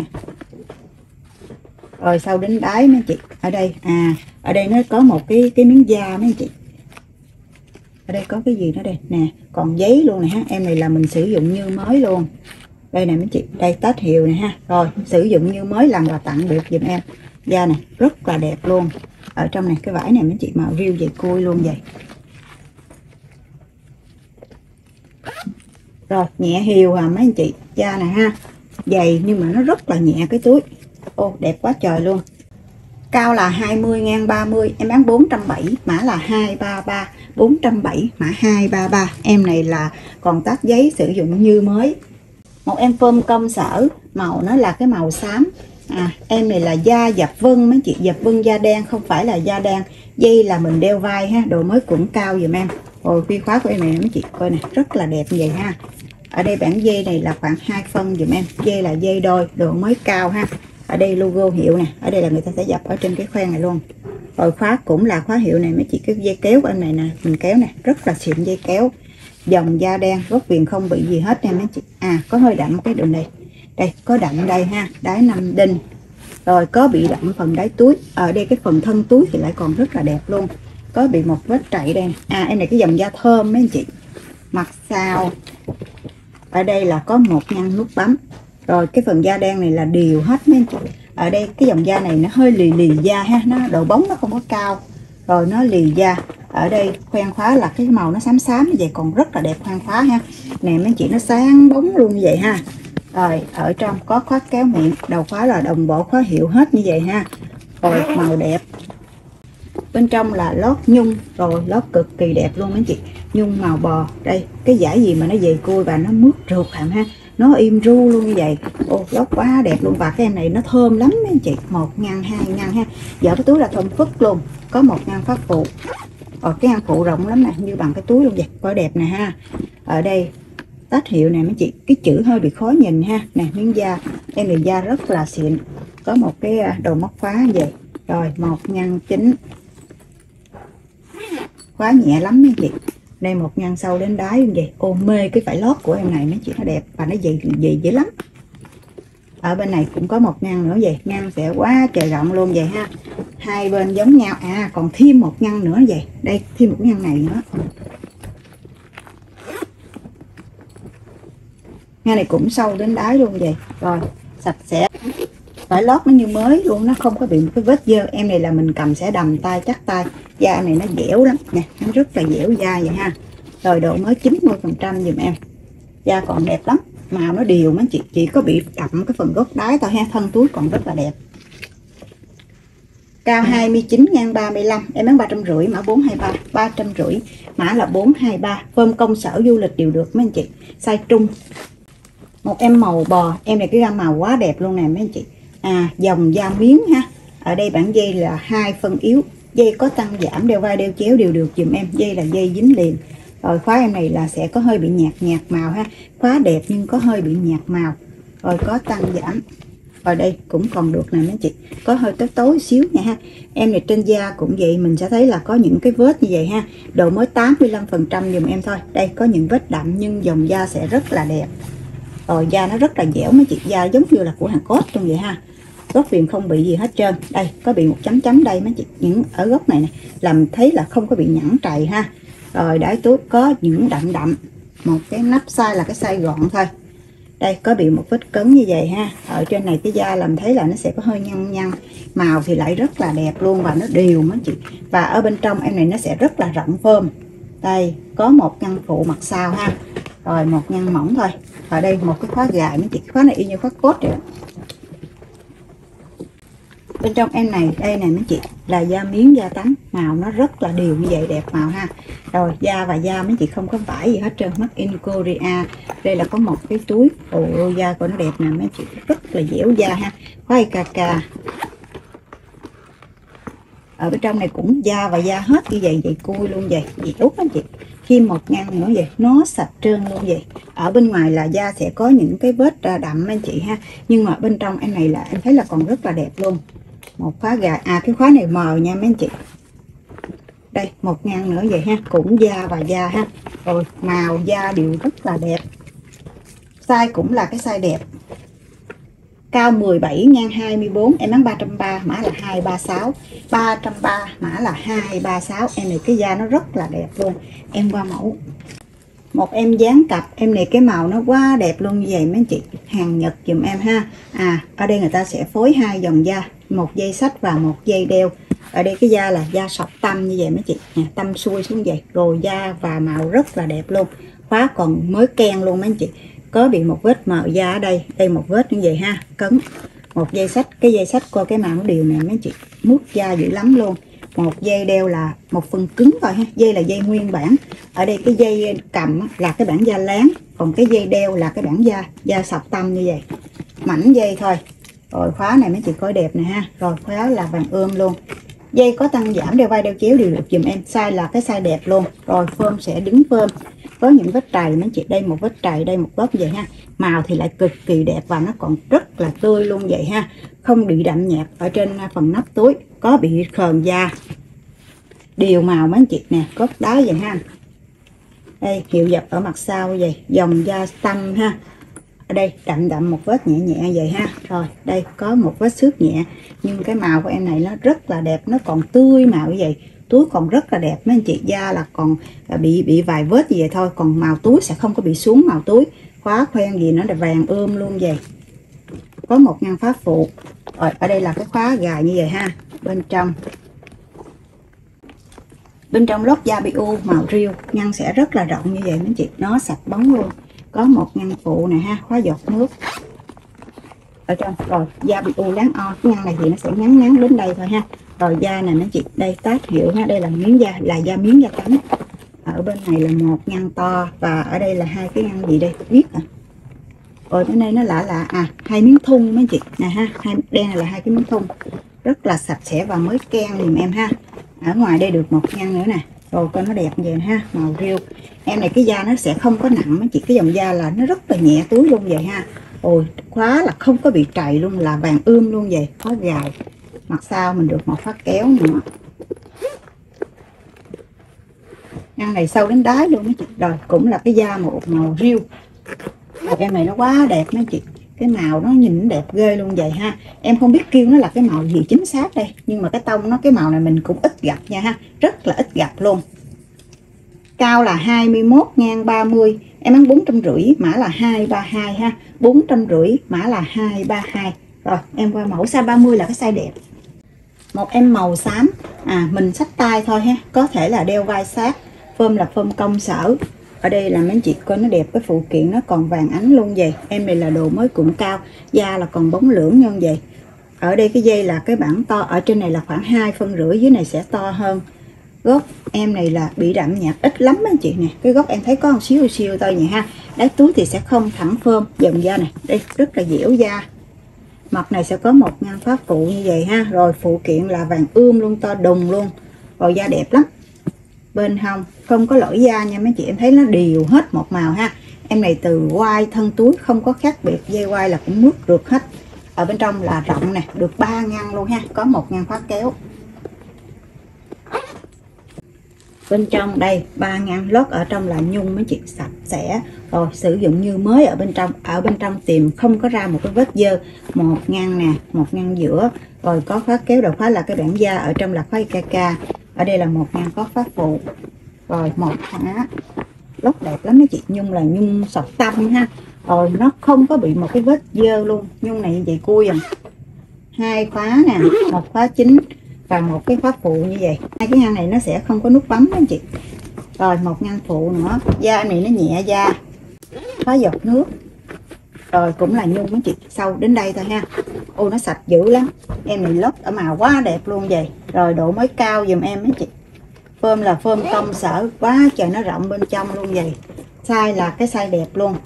Rồi sau đến đáy mấy chị. Ở đây à ở đây nó có một cái cái miếng da mấy chị. Ở đây có cái gì nữa đây nè, còn giấy luôn này ha. Em này là mình sử dụng như mới luôn. Đây nè mấy chị, đây tết hiệu này ha. Rồi sử dụng như mới làm quà tặng được giùm em. Da này rất là đẹp luôn. Ở trong này cái vải này mấy chị màu riêu dày cui luôn vậy. Rồi nhẹ hiều à mấy anh chị. Da này ha, dày nhưng mà nó rất là nhẹ cái túi. Ô đẹp quá trời luôn. Cao là hai mươi, ngang ba mươi. Em bán bốn trăm bảy mươi, mã là hai ba ba. Bốn trăm bảy mươi, mã hai ba ba. Em này là còn tát giấy sử dụng như mới. Một em phơm công sở. Màu nó là cái màu xám. À, em này là da dập vân mấy chị. Dập vân da đen, không phải là da đen. Dây là mình đeo vai ha. Độ mới cũng cao dùm em. Rồi khuy khóa của em này mấy chị coi nè, rất là đẹp như vậy ha. Ở đây bản dây này là khoảng hai phân dùm em. Dây là dây đôi, độ mới cao ha. Ở đây logo hiệu nè. Ở đây là người ta sẽ dập ở trên cái khoen này luôn. Rồi khóa cũng là khóa hiệu này mấy chị. Cái dây kéo của em này nè, mình kéo nè, rất là xịn dây kéo. Dòng da đen, góc viền không bị gì hết nha mấy chị. À có hơi đậm cái đường này. Đây có đậm đây ha, đáy năm đinh. Rồi có bị đậm phần đáy túi. Ở đây cái phần thân túi thì lại còn rất là đẹp luôn. Có bị một vết trạy đây nè. À em này cái dòng da thơm mấy anh chị. Mặt sau. Ở đây là có một ngăn nút bấm. Rồi cái phần da đen này là đều hết mấy anh chị. Ở đây cái dòng da này nó hơi lì lì da ha, nó độ bóng nó không có cao. Rồi nó lì da. Ở đây khoen khóa là cái màu nó xám xám như vậy, còn rất là đẹp khoen khóa ha. Nè mấy chị, nó sáng bóng luôn như vậy ha. Rồi ở trong có khóa kéo miệng, đầu khóa là đồng bộ khóa hiệu hết như vậy ha. Rồi màu đẹp. Bên trong là lót nhung, rồi lót cực kỳ đẹp luôn mấy chị. Nhung màu bò. Đây cái dải gì mà nó dày cui và nó mướt rượt hẳn ha. Nó im ru luôn như vậy. Ô lót quá đẹp luôn. Và cái em này nó thơm lắm mấy anh chị. Một ngăn, hai ngăn ha. Giờ cái túi là thơm phức luôn. Có một ngăn phát phụ. Rồi cái ngăn phụ rộng lắm nè, như bằng cái túi luôn vậy. Coi đẹp nè ha. Ở đây tách hiệu nè mấy chị. Cái chữ hơi bị khó nhìn ha. Nè miếng da. Em này da rất là xịn. Có một cái đầu móc khóa vậy. Rồi một ngăn chính. Khóa nhẹ lắm mấy chị. Đây một ngăn sâu đến đáy như vậy. Ô mê cái vải lót của em này mấy chị, nó đẹp và nó dày dày dễ lắm. Ở bên này cũng có một ngăn nữa vậy. Ngăn sẽ quá trời rộng luôn vậy ha. Hai bên giống nhau. À còn thêm một ngăn nữa vậy. Đây thêm một ngăn này nữa. Ngăn này cũng sâu đến đáy luôn vậy. Rồi sạch sẽ. Vải lót nó như mới luôn, nó không có bị một cái vết dơ. Em này là mình cầm sẽ đầm tay chắc tay. Da này nó dẻo lắm nè, nó rất là dẻo da vậy ha. Rồi độ mới chín mươi phần trăm giùm em. Da còn đẹp lắm, màu nó đều mấy chị, chỉ có bị đậm cái phần gốc đáy thôi ha. Thân túi còn rất là đẹp. Cao hai mươi chín, ngang ba mươi lăm. Em bán ba trăm rưỡi, mã bốn hai ba. Ba trăm rưỡi, mã là bốn hai ba. Phơm công sở du lịch đều được mấy anh chị. Size trung. Một em màu bò. Em này cái gam màu quá đẹp luôn nè mấy anh chị. À dòng da miếng ha. Ở đây bản dây là hai phân yếu. Dây có tăng giảm, đeo vai đeo chéo đều được dùm em. Dây là dây dính liền. Rồi khóa em này là sẽ có hơi bị nhạt nhạt màu ha. Khóa đẹp nhưng có hơi bị nhạt màu. Rồi có tăng giảm. Ở đây cũng còn được nè mấy chị. Có hơi tối tối xíu nha ha. Em này trên da cũng vậy. Mình sẽ thấy là có những cái vết như vậy ha. Độ mới tám mươi lăm phần trăm dùm em thôi. Đây có những vết đậm nhưng dòng da sẽ rất là đẹp. Rồi da nó rất là dẻo mấy chị. Da giống như là của Hàn Quốc trong vậy ha. Góc viền không bị gì hết trơn. Đây có bị một chấm chấm đây mấy chị. Những ở góc này nè, làm thấy là không có bị nhẵn trầy ha. Rồi đáy túi có những đậm đậm. Một cái nắp size là cái size gọn thôi. Đây có bị một vết cấn như vậy ha. Ở trên này cái da làm thấy là nó sẽ có hơi nhăn nhăn. Màu thì lại rất là đẹp luôn và nó đều mấy chị. Và ở bên trong em này nó sẽ rất là rộng phơm. Đây có một ngăn phụ mặt sau ha. Rồi một ngăn mỏng thôi. Ở đây một cái khóa gài mấy chị. Khóa này y như khóa cốt vậy. Bên trong em này, đây này mấy chị, là da miếng da tắm, màu nó rất là đều như vậy, đẹp màu ha. Rồi da và da mấy chị không có vải gì hết trơn, made in Korea. Đây là có một cái túi, ồ da của nó đẹp nè mấy chị, rất là dẻo da ha. Khóa i ca ca. Ở bên trong này cũng da và da hết như vậy, vậy cui luôn vậy, dẻo anh chị. Khi một ngăn nữa vậy, nó sạch trơn luôn vậy. Ở bên ngoài là da sẽ có những cái vết đậm anh chị ha, nhưng mà bên trong em này là em thấy là còn rất là đẹp luôn. Một khóa gài, à cái khóa này mờ nha mấy anh chị. Đây một ngăn nữa vậy ha, cũng da và da ha. Rồi màu da đều rất là đẹp. Size cũng là cái size đẹp. Cao mười bảy, ngang hai mươi bốn, em bán ba trăm ba mươi, mã là hai ba sáu. ba trăm ba mươi, mã là hai ba sáu. Em này cái da nó rất là đẹp luôn. Em qua mẫu. Một em dán cặp, em này cái màu nó quá đẹp luôn như vậy mấy anh chị. Hàng Nhật dùm em ha. À, ở đây người ta sẽ phối hai dòng da, một dây xách và một dây đeo. Ở đây cái da là da sọc tăm như vậy mấy chị. Nè, tăm xuôi xuống vậy. Rồi da và màu rất là đẹp luôn. Khóa còn mới ken luôn mấy anh chị. Có bị một vết mờ da ở đây, đây một vết như vậy ha, cứng. Một dây xách, cái dây xách coi cái màu nó đều nè mấy chị, mút da dữ lắm luôn. Một dây đeo là một phần cứng rồi ha, dây là dây nguyên bản. Ở đây cái dây cầm là cái bản da láng, còn cái dây đeo là cái bản da da sọc tăm như vậy, mảnh dây thôi. Rồi khóa này mấy chị coi đẹp nè ha. Rồi khóa là vàng ươm luôn. Dây có tăng giảm, đeo vai đeo chéo đều được dùm em. Size là cái size đẹp luôn. Rồi phơm sẽ đứng phơm. Có những vết trầy mấy chị, đây một vết trầy, đây một vết vậy ha. Màu thì lại cực kỳ đẹp và nó còn rất là tươi luôn vậy ha. Không bị đậm nhạt ở trên phần nắp túi, có bị khờn da. Đều màu mấy chị nè, cốt đá vậy ha. Đây hiệu dập ở mặt sau vậy, dòng da tăm ha. Ở đây đậm đậm một vết nhẹ nhẹ vậy ha. Rồi đây có một vết xước nhẹ, nhưng cái màu của em này nó rất là đẹp, nó còn tươi màu như vậy. Túi còn rất là đẹp mấy anh chị, da là còn bị bị vài vết gì vậy thôi, còn màu túi sẽ không có bị xuống màu túi. Khóa khoen gì nó là vàng ươm luôn vậy. Có một ngăn phá phụ. Rồi ở đây là cái khóa gài như vậy ha. Bên trong bên trong lót da bi u màu riêu, ngăn sẽ rất là rộng như vậy mấy chị, nó sạch bóng luôn. Có một ngăn phụ này ha, khóa giọt nước ở trong. Rồi da bi u láng o, cái ngăn này thì nó sẽ ngắn ngắn đến đây thôi ha. Rồi da này nó chị, đây tát hiệu ha, đây là miếng da, là da miếng da tắm. Ở bên này là một ngăn to và ở đây là hai cái ngăn gì đây viết à. Rồi bên đây nó lạ lạ, à hai miếng thun mấy chị nè ha, hai đen này là hai cái miếng thun, rất là sạch sẽ và mới ken dùm em ha. Ở ngoài đây được một ngăn nữa nè. Rồi coi nó đẹp vậy ha, màu riêu. Em này cái da nó sẽ không có nặng mấy chị, cái dòng da là nó rất là nhẹ túi luôn vậy ha. Ôi khóa là không có bị trầy luôn, là vàng ươm luôn vậy. Khóa gài, mặt sau mình được một phát kéo nữa. Ngăn này sâu đến đáy luôn mấy chị. Rồi cũng là cái da một màu riêu. Rồi, em này nó quá đẹp mấy chị, cái màu nó nhìn nó đẹp ghê luôn vậy ha. Em không biết kêu nó là cái màu gì chính xác đây, nhưng mà cái tông nó, cái màu này mình cũng ít gặp nha ha, rất là ít gặp luôn. Cao là hai mươi mốt, ngang ba mươi, em bán bốn trăm rưỡi, mã là hai ba hai ha. Bốn trăm rưỡi, mã là hai ba hai. Rồi em qua mẫu size ba mươi là cái size đẹp. Một em màu xám, à mình xách tay thôi ha, có thể là đeo vai sát. Phơm là phơm công sở. Ở đây là mấy anh chị coi nó đẹp, cái phụ kiện nó còn vàng ánh luôn vậy. Em này là đồ mới cũng cao, da là còn bóng lưỡng như vậy. Ở đây cái dây là cái bản to, ở trên này là khoảng hai phân rưỡi, dưới này sẽ to hơn. Gốc em này là bị đậm nhạt ít lắm anh chị nè, cái gốc em thấy có một xíu xíu thôi nhỉ ha. Đáy túi thì sẽ không thẳng phơm, dòng da này đây rất là dẻo da. Mặt này sẽ có một ngăn phát phụ như vậy ha. Rồi phụ kiện là vàng ươm luôn, to đùng luôn. Rồi da đẹp lắm. Bên hông không có lỗi da nha mấy chị, em thấy nó đều hết một màu ha. Em này từ quai thân túi không có khác biệt, dây quai là cũng mướt rượt hết. Ở bên trong là rộng nè, được ba ngăn luôn ha, có một ngăn khóa kéo. Bên trong đây ba ngăn, lót ở trong là nhung mấy chị, sạch sẽ. Rồi sử dụng như mới ở bên trong. Ở bên trong tìm không có ra một cái vết dơ. Một ngăn nè, một ngăn giữa. Rồi có khóa kéo, đầu khóa là cái bản da, ở trong là khóa i ca ca. Ở đây là một ngăn có khóa phụ. Rồi một khóa. Lót đẹp lắm mấy chị, nhung là nhung sọc tăm ha. Rồi nó không có bị một cái vết dơ luôn. Nhung này như vậy cui à. Hai khóa nè, một khóa chính và một cái khóa phụ như vậy. Hai cái ngăn này nó sẽ không có nút bấm anh chị. Rồi một ngăn phụ nữa, da này nó nhẹ da, khóa giọt nước. Rồi cũng là nhung mấy chị, sâu đến đây thôi ha. Ô nó sạch dữ lắm. Em này lót ở màu quá đẹp luôn vậy. Rồi độ mới cao dùm em mấy chị. Phơm là phơm công sở quá trời, nó rộng bên trong luôn vậy. Size là cái size đẹp luôn.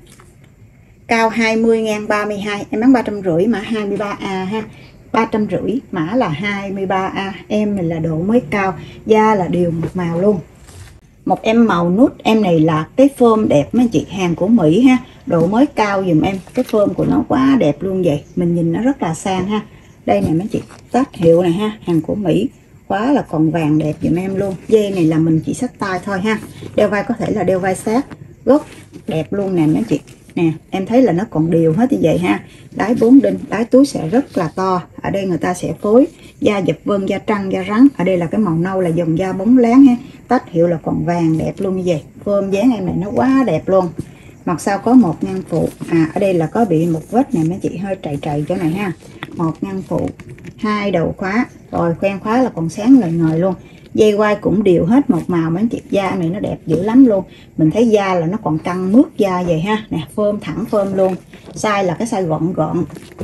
Cao hai mươi ngang ba mươi hai, em bán ba trăm rưỡi, mã hai mươi ba A ha. ba trăm rưỡi, mã là hai mươi ba A. Em mình là độ mới cao, da là đều một màu luôn. Một em màu nút, em này là cái phơm đẹp mấy chị, hàng của Mỹ ha. Độ mới cao dùm em, cái phơm của nó quá đẹp luôn vậy. Mình nhìn nó rất là sang ha. Đây nè mấy chị, tag hiệu này ha, hàng của Mỹ. Quá là còn vàng đẹp dùm em luôn. Dây này là mình chỉ xách tay thôi ha. Đeo vai có thể là đeo vai sát. Gốc đẹp luôn nè mấy chị. Nè, em thấy là nó còn đều hết như vậy ha. Đáy bốn đinh, đáy túi sẽ rất là to. Ở đây người ta sẽ phối da dập vân, da trăng, da rắn. Ở đây là cái màu nâu là dòng da bóng láng ha. Tách hiệu là còn vàng đẹp luôn như vậy. Phơm dáng em này nó quá đẹp luôn. Mặt sau có một ngăn phụ. À, ở đây là có bị một vết này mấy chị, hơi trầy trầy chỗ này ha. Một ngăn phụ, hai đầu khóa. Rồi khoen khóa là còn sáng ngời ngời luôn. Dây quai cũng đều hết một màu mấy chị. Da này nó đẹp dữ lắm luôn. Mình thấy da là nó còn căng mướt da vậy ha. Nè, phơm thẳng phơm luôn. Size là cái size gọn gọn.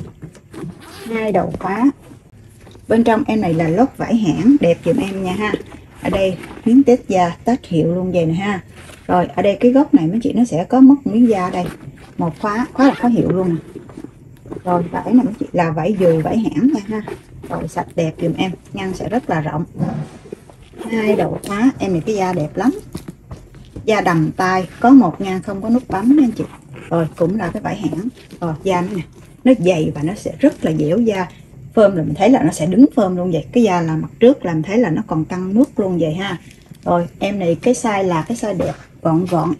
Hai đầu khóa. Bên trong em này là lót vải hãng, đẹp giùm em nha ha. Ở đây miếng tết da, tách hiệu luôn vậy nè ha. Rồi ở đây cái góc này mấy chị nó sẽ có mất miếng da đây. Một khóa, khóa là khóa hiệu luôn nè. Rồi vải này mấy chị là vải dù, vải hãng nha ha. Rồi sạch đẹp giùm em, ngăn sẽ rất là rộng. Hai đầu khóa, em này cái da đẹp lắm. Da đầm tay, có một ngăn không có nút bấm nha anh chị. Rồi cũng là cái vải hãng. Rồi da nó nè, nó dày và nó sẽ rất là dẻo da. Phơm là mình thấy là nó sẽ đứng phơm luôn vậy. Cái da là mặt trước là mình thấy là nó còn căng mướt luôn vậy ha. Rồi em này cái size là cái size đẹp, gọn gọn.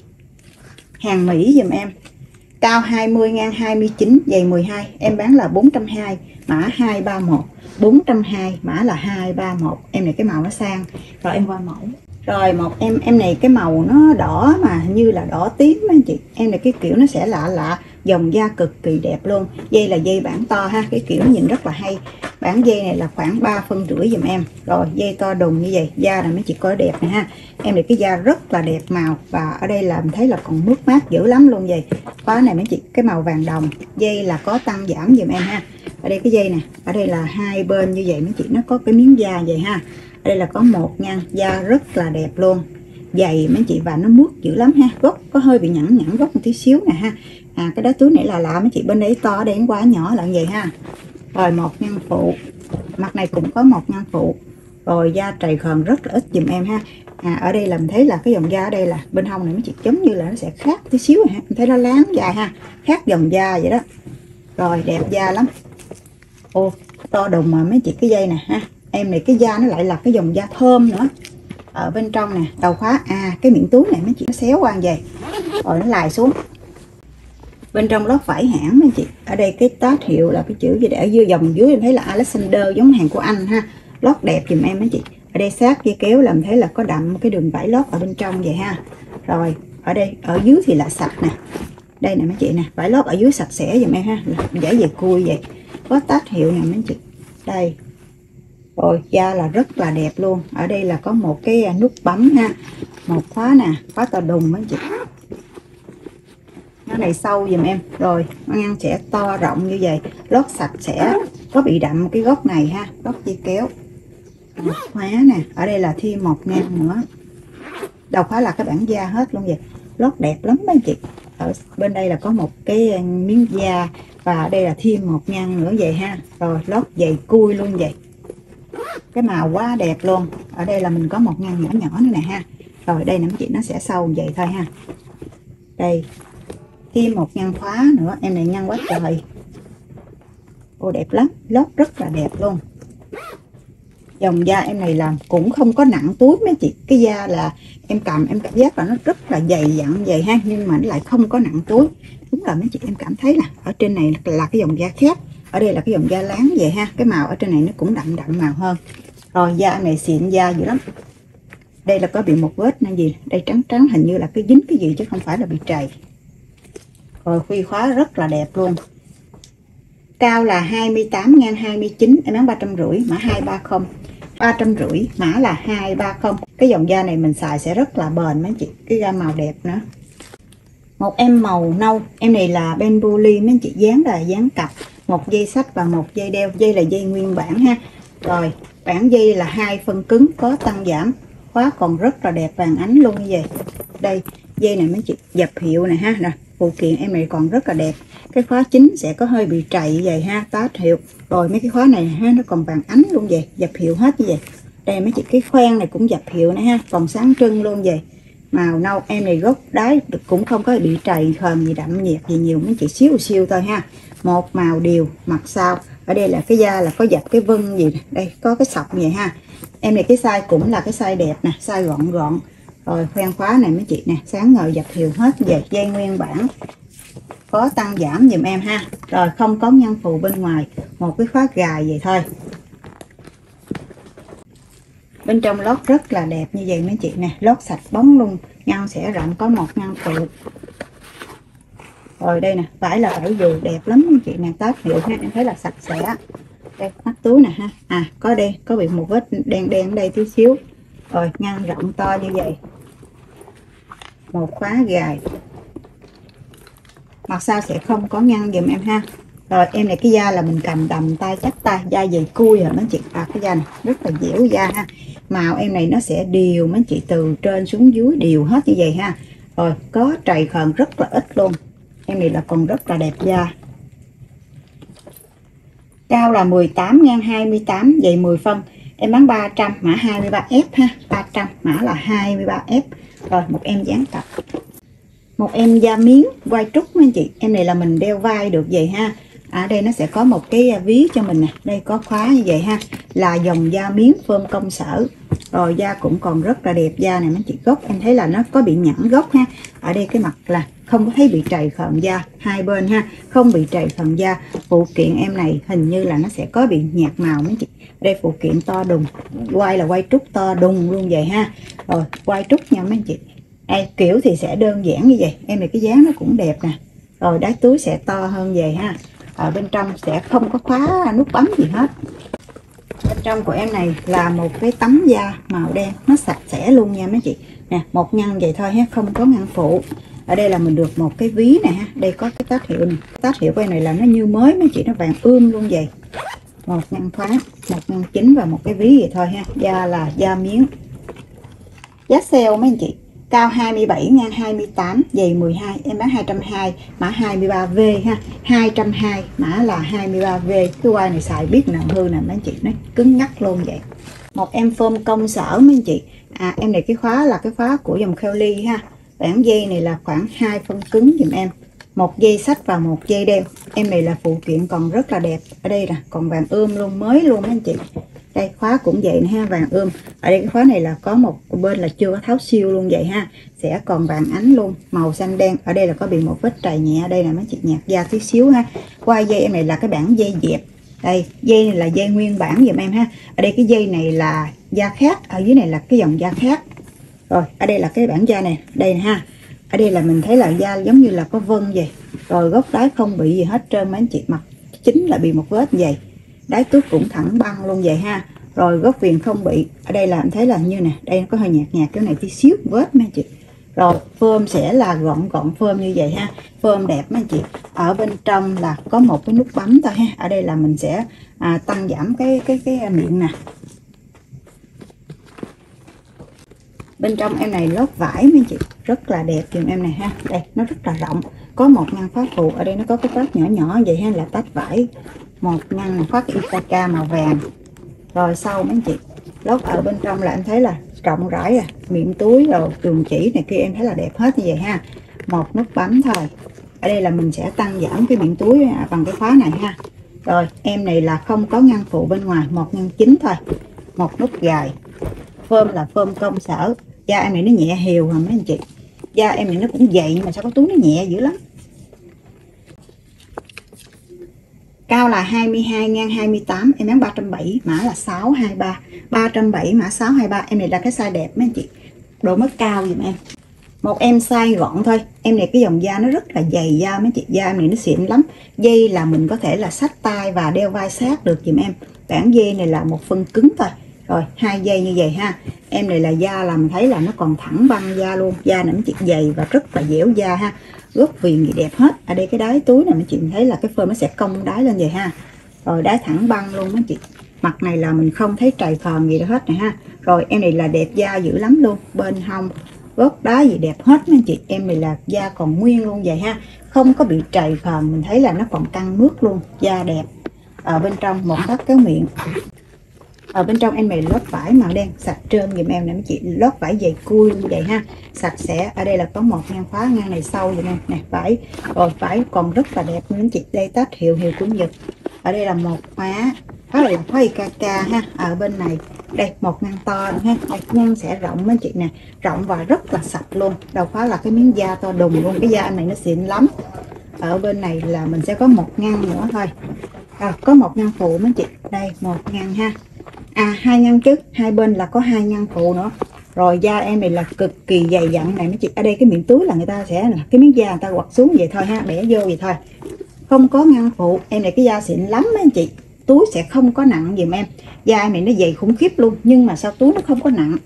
Hàng Mỹ giùm em. Cao hai mươi ngang hai mươi chín, dày mười hai, em bán là bốn trăm hai mươi, mã hai ba một. bốn trăm hai mươi, mã là hai ba một. Em này cái màu nó sang. Rồi em qua mẫu. Rồi một em em này cái màu nó đỏ mà hình như là đỏ tím anh chị. Em này cái kiểu nó sẽ lạ lạ, dòng da cực kỳ đẹp luôn. Dây là dây bản to ha, cái kiểu nó nhìn rất là hay. Bản dây này là khoảng ba phân rưỡi giùm em. Rồi dây to đùng như vậy, da là mấy chị coi đẹp này ha. Em này cái da rất là đẹp màu. Và ở đây là mình thấy là còn mướt mát dữ lắm luôn vậy. Khóa này mấy chị cái màu vàng đồng. Dây là có tăng giảm giùm em ha. Ở đây cái dây nè, ở đây là hai bên như vậy mấy chị, nó có cái miếng da vậy ha. Ở đây là có một ngăn, da rất là đẹp luôn. Dày mấy chị và nó mướt dữ lắm ha. Gốc có hơi bị nhẵn nhẵn gốc một tí xíu nè ha. À cái đá túi này là lạ mấy chị, bên đấy to, ở đây quá nhỏ là vậy ha. Rồi một ngăn phụ. Mặt này cũng có một ngăn phụ. Rồi da trầy khờn rất là ít giùm em ha. À ở đây là mình thấy là cái dòng da ở đây là bên hông này mấy chị giống như là nó sẽ khác tí xíu ha. Mình thấy nó láng dài ha. Khác dòng da vậy đó. Rồi đẹp da lắm. Ô to đùng mà mấy chị cái dây nè ha. Em này cái da nó lại là cái dòng da thơm nữa. Ở bên trong nè, đầu khóa. À cái miệng túi này mấy chị nó xéo qua vậy. Rồi nó lài xuống. Bên trong lót vải hãng mấy chị. Ở đây cái tag hiệu là cái chữ gì để ở dưới dòng dưới em thấy là Alexander giống hàng của anh ha. Lót đẹp giùm em mấy chị. Ở đây sát dây kéo là mình thấy là có đậm cái đường vải lót ở bên trong vậy ha. Rồi ở đây ở dưới thì là sạch nè. Đây nè mấy chị nè, vải lót ở dưới sạch sẽ giùm em ha. Giải về cui vậy. Có tag hiệu nè mấy chị. Đây. Rồi da là rất là đẹp luôn. Ở đây là có một cái nút bấm ha. Một khóa nè, khóa to đùng mấy chị. Nó này sâu dùm em. Rồi ngăn sẽ to rộng như vậy. Lót sạch sẽ. Có bị đậm cái góc này ha. Góc dây kéo. Một khóa nè. Ở đây là thêm một ngăn nữa. Đầu khóa là cái bản da hết luôn vậy. Lót đẹp lắm mấy chị. Ở bên đây là có một cái miếng da. Và ở đây là thêm một ngăn nữa vậy ha. Rồi lót dày cui luôn vậy. Cái màu quá đẹp luôn. Ở đây là mình có một ngăn nhỏ nhỏ nữa nè ha. Rồi đây nè mấy chị, nó sẽ sâu vậy thôi ha. Đây. Thêm một ngăn khóa nữa. Em này ngăn quá trời. Ô đẹp lắm. Lót rất là đẹp luôn. Dòng da em này làm cũng không có nặng túi mấy chị. Cái da là em cầm em cảm giác là nó rất là dày dặn vậy ha. Nhưng mà nó lại không có nặng túi. Đúng là mấy chị em cảm thấy là ở trên này là cái dòng da khác. Ở đây là cái dòng da láng vậy ha. Cái màu ở trên này nó cũng đậm đậm màu hơn. Rồi da này xịn da dữ lắm. Đây là có bị một vết nên gì. Đây trắng trắng hình như là cái dính cái gì chứ không phải là bị trầy. Rồi khuy khóa rất là đẹp luôn. Cao là hai mươi tám ngang hai mươi chín, em bán ba trăm rưỡi, mã hai ba không. ba trăm rưỡi, mã là hai ba không. Cái dòng da này mình xài sẽ rất là bền mấy chị. Cái da màu đẹp nữa. Một em màu nâu. Em này là Ben Boli mấy chị, dán là dán cặp. một dây xách và một dây đeo. Dây là dây nguyên bản ha. Rồi bản dây là hai phân cứng, có tăng giảm, khóa còn rất là đẹp vàng ánh luôn như vậy. Đây dây này mấy chị dập hiệu này ha. Rồi phụ kiện em này còn rất là đẹp. Cái khóa chính sẽ có hơi bị trầy như vậy ha, tát hiệu. Rồi mấy cái khóa này ha, nó còn vàng ánh luôn vậy, dập hiệu hết như vậy. Đây mấy chị cái khoen này cũng dập hiệu này ha, còn sáng trưng luôn vậy. Màu nâu, em này gốc đáy cũng không có bị trầy khờm gì đậm nhiệt gì nhiều, mấy chị xíu xíu thôi ha. Một màu đều, mặt sau. Ở đây là cái da là có dập cái vân gì này. Đây có cái sọc vậy ha. Em này cái size cũng là cái size đẹp nè, size gọn gọn. Rồi khoen khóa này mấy chị nè, sáng ngời dập hiệu hết vậy. Dây nguyên bản, có tăng giảm dùm em ha. Rồi không có nhân phụ bên ngoài, một cái khóa gài vậy thôi. Bên trong lót rất là đẹp như vậy mấy chị nè, lót sạch bóng luôn, ngăn sẽ rộng, có một ngăn phụ. Rồi đây nè, vải là vải dù đẹp lắm mấy chị nè, tát hiệu ha, em thấy là sạch sẽ. Đây mắt túi nè ha. À có đây, có bị một vết đen đen ở đây tí xíu. Rồi ngăn rộng to như vậy, một khóa gài. Mặt sau sẽ không có ngăn dùm em ha. Rồi em này cái da là mình cầm đầm tay chắc tay, da dày cui rồi mấy chị. À cái da này rất là dẻo da ha. Màu em này nó sẽ đều mấy chị, từ trên xuống dưới đều hết như vậy ha. Rồi có trầy khờn rất là ít luôn. Em này là còn rất là đẹp da. Cao là mười tám, ngang hai mươi tám, dày mười phân. Em bán ba trăm, mã hai mươi ba F ha. ba trăm, mã là hai mươi ba F. Rồi một em dán cặp. Một em da miếng vai trúc mấy anh chị. Em này là mình đeo vai được vậy ha. Ở đây nó sẽ có một cái ví cho mình nè. Đây có khóa như vậy ha. Là dòng da miếng phơm công sở. Rồi da cũng còn rất là đẹp da này mấy chị. Gốc em thấy là nó có bị nhẵn gốc ha. Ở đây cái mặt là không có thấy bị trầy khờm da. Hai bên ha, không bị trầy khờm da. Phụ kiện em này hình như là nó sẽ có bị nhạt màu mấy chị. Đây phụ kiện to đùng. Quai là quai trúc to đùng luôn vậy ha. Rồi quai trúc nha mấy chị. Đây, kiểu thì sẽ đơn giản như vậy. Em này cái dáng nó cũng đẹp nè. Rồi đáy túi sẽ to hơn vậy ha. Ở bên trong sẽ không có khóa nút bấm gì hết. Bên trong của em này là một cái tấm da màu đen, nó sạch sẽ luôn nha mấy chị. Nè, một ngăn vậy thôi ha, không có ngăn phụ. Ở đây là mình được một cái ví này ha. Đây có cái tát hiệu này. Tát hiệu của em này là nó như mới mấy chị, nó vàng ươm luôn vậy. Một ngăn khóa, một ngăn chính và một cái ví vậy thôi ha. Da là da miếng. Giá sale mấy anh chị. Cao hai mươi bảy, ngang hai mươi tám, dày mười hai, em bán hai trăm hai mươi, mã hai mươi ba V ha. hai trăm hai mươi, mã là hai mươi ba V. Cái quai này xài biết nào hư nè mấy anh chị, nó cứng ngắt luôn vậy. Một em phơm công sở mấy anh chị. À em này cái khóa là cái khóa của dòng Kelly ha. Bản dây này là khoảng hai phân cứng giùm em. Một dây xách và một dây đeo. Em này là phụ kiện còn rất là đẹp. Ở đây nè, còn vàng ươm luôn, mới luôn mấy anh chị. Đây khóa cũng vậy nè ha, vàng ươm. Ở đây cái khóa này là có một bên là chưa có tháo siêu luôn vậy ha. Sẽ còn vàng ánh luôn, màu xanh đen. Ở đây là có bị một vết trầy nhẹ. Đây là mấy chị nhạt da tí xíu ha. Qua dây em này là cái bản dây dẹp. Đây, dây này là dây nguyên bản giùm em ha. Ở đây cái dây này là da khác, ở dưới này là cái dòng da khác. Rồi, ở đây là cái bản da này, đây nè ha. Ở đây là mình thấy là da giống như là có vân vậy. Rồi gốc đáy không bị gì hết trơn mấy anh chị, mặt chính là bị một vết vậy. Đáy tước cũng thẳng băng luôn vậy ha. Rồi góc viền không bị. Ở đây là em thấy là như nè, đây nó có hơi nhạt nhạt cái này tí xíu vết mấy anh chị. Rồi phơm sẽ là gọn gọn phơm như vậy ha. Phơm đẹp mấy anh chị. Ở bên trong là có một cái nút bấm thôi ha. Ở đây là mình sẽ à, tăng giảm cái cái cái miệng nè. Bên trong em này lót vải mấy anh chị, rất là đẹp dùm em này ha. Đây nó rất là rộng, có một ngăn phát phụ. Ở đây nó có cái tát nhỏ nhỏ vậy ha, là tát vải. Một ngăn là phát Ithaca màu vàng. Rồi sau mấy anh chị, lót ở bên trong là em thấy là rộng rãi à, miệng túi rồi đường chỉ này kia em thấy là đẹp hết như vậy ha. Một nút bấm thôi. Ở đây là mình sẽ tăng giảm cái miệng túi bằng cái khóa này ha. Rồi em này là không có ngăn phụ bên ngoài, một ngăn chính thôi. Một nút gài. Phơm là phơm công sở. Da em này nó nhẹ hiều hả mấy anh chị. Da em này nó cũng dày nhưng mà sao có túi nó nhẹ dữ lắm. Cao là hai mươi hai, ngang hai mươi tám, em bán ba trăm bảy mươi, mã là sáu hai ba. ba trăm bảy mươi, mã sáu hai ba. Em này là cái size đẹp mấy anh chị. Độ mới cao giùm em. Một em size gọn thôi. Em này cái dòng da nó rất là dày da mấy chị. Da em này nó xịn lắm. Dây là mình có thể là xách tay và đeo vai sát được giùm em. Bản dây này là một phân cứng thôi. Rồi hai dây như vậy ha. Em này là da là mình thấy là nó còn thẳng băng da luôn. Da này mấy chị dày và rất là dẻo da ha. góc viền gì đẹp hết. Ở đây cái đáy túi này mấy chị thấy là cái phơm nó sẽ cong đáy lên vậy ha. Rồi đáy thẳng băng luôn mấy chị. Mặt này là mình không thấy trầy khờm gì đó hết này ha. Rồi em này là đẹp da dữ lắm luôn. Bên hông gốc đá gì đẹp hết mấy chị. Em này là da còn nguyên luôn vậy ha, không có bị trầy khờm, mình thấy là nó còn căng mướt luôn, da đẹp. Ở bên trong một phát kéo miệng. Ở bên trong em này lót vải màu đen sạch trơn giùm em nè mấy chị, lót vải dày cui luôn vậy ha, sạch sẽ. Ở đây là có một ngang khóa, ngang này sâu giùm em nè, vải rồi vải còn rất là đẹp luôn chị. Đây tách hiệu hiệu của Nhật. Ở đây là một khóa, khóa là khóa i ca ca ha. Ở bên này đây một ngăn to nữa ha, đây, ngăn sẽ rộng mấy chị nè, rộng và rất là sạch luôn. Đầu khóa là cái miếng da to đùng luôn, cái da này nó xịn lắm. Ở bên này là mình sẽ có một ngăn nữa thôi. À, có một ngăn phụ mấy chị, đây một ngăn ha. À hai ngăn chứ, hai bên là có hai ngăn phụ nữa. Rồi da em này là cực kỳ dày dặn này mấy chị. Ở đây cái miệng túi là người ta sẽ là cái miếng da người ta quặt xuống vậy thôi ha, bẻ vô vậy thôi, không có ngăn phụ. Em này cái da xịn lắm mấy anh chị, túi sẽ không có nặng giùm em. Da em này nó dày khủng khiếp luôn, nhưng mà sao túi nó không có nặng,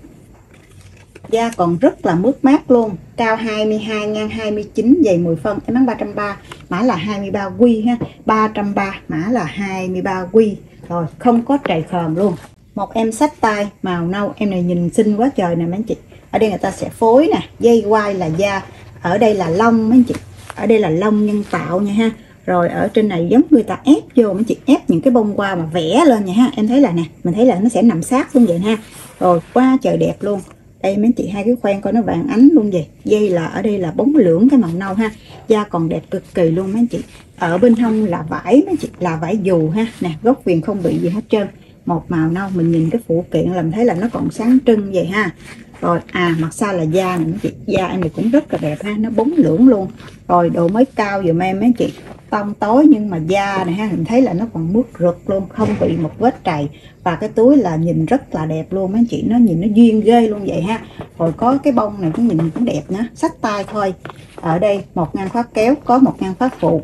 da còn rất là mướt mát luôn. Cao hai mươi hai, ngang hai mươi chín, dày mười phân, em bán ba trăm ba mươi, mã là hai mươi ba quy ha, ba trăm ba mươi, mã là hai mươi ba quy. Rồi không có trầy khờm luôn. Một em xách tay màu nâu, em này nhìn xinh quá trời nè mấy anh chị. Ở đây người ta sẽ phối nè, dây quai là da, ở đây là lông mấy anh chị, ở đây là lông nhân tạo nha ha. Rồi ở trên này giống người ta ép vô mấy chị, ép những cái bông hoa mà vẽ lên nha ha. Em thấy là nè, mình thấy là nó sẽ nằm sát luôn vậy ha. Rồi quá trời đẹp luôn. Đây mấy chị, hai cái khoen coi nó vàng ánh luôn vậy. Dây là ở đây là bóng lưỡng cái màu nâu ha. Da còn đẹp cực kỳ luôn mấy chị. Ở bên hông là vải mấy chị, là vải dù ha. Nè, góc viền không bị gì hết trơn. Một màu nâu, mình nhìn cái phụ kiện làm thấy là nó còn sáng trưng vậy ha. Rồi à, mặt sau là da này mấy chị, da em này cũng rất là đẹp ha, nó bóng lưỡng luôn. Rồi độ mới cao dùm em mấy chị, tông tối nhưng mà da này ha, mình thấy là nó còn mướt rực luôn, không bị một vết trầy. Và cái túi là nhìn rất là đẹp luôn mấy chị, nó nhìn nó duyên ghê luôn vậy ha. Rồi có cái bông này cũng nhìn cũng đẹp nữa, xách tay thôi. Ở đây một ngăn khóa kéo, có một ngăn khóa phụ.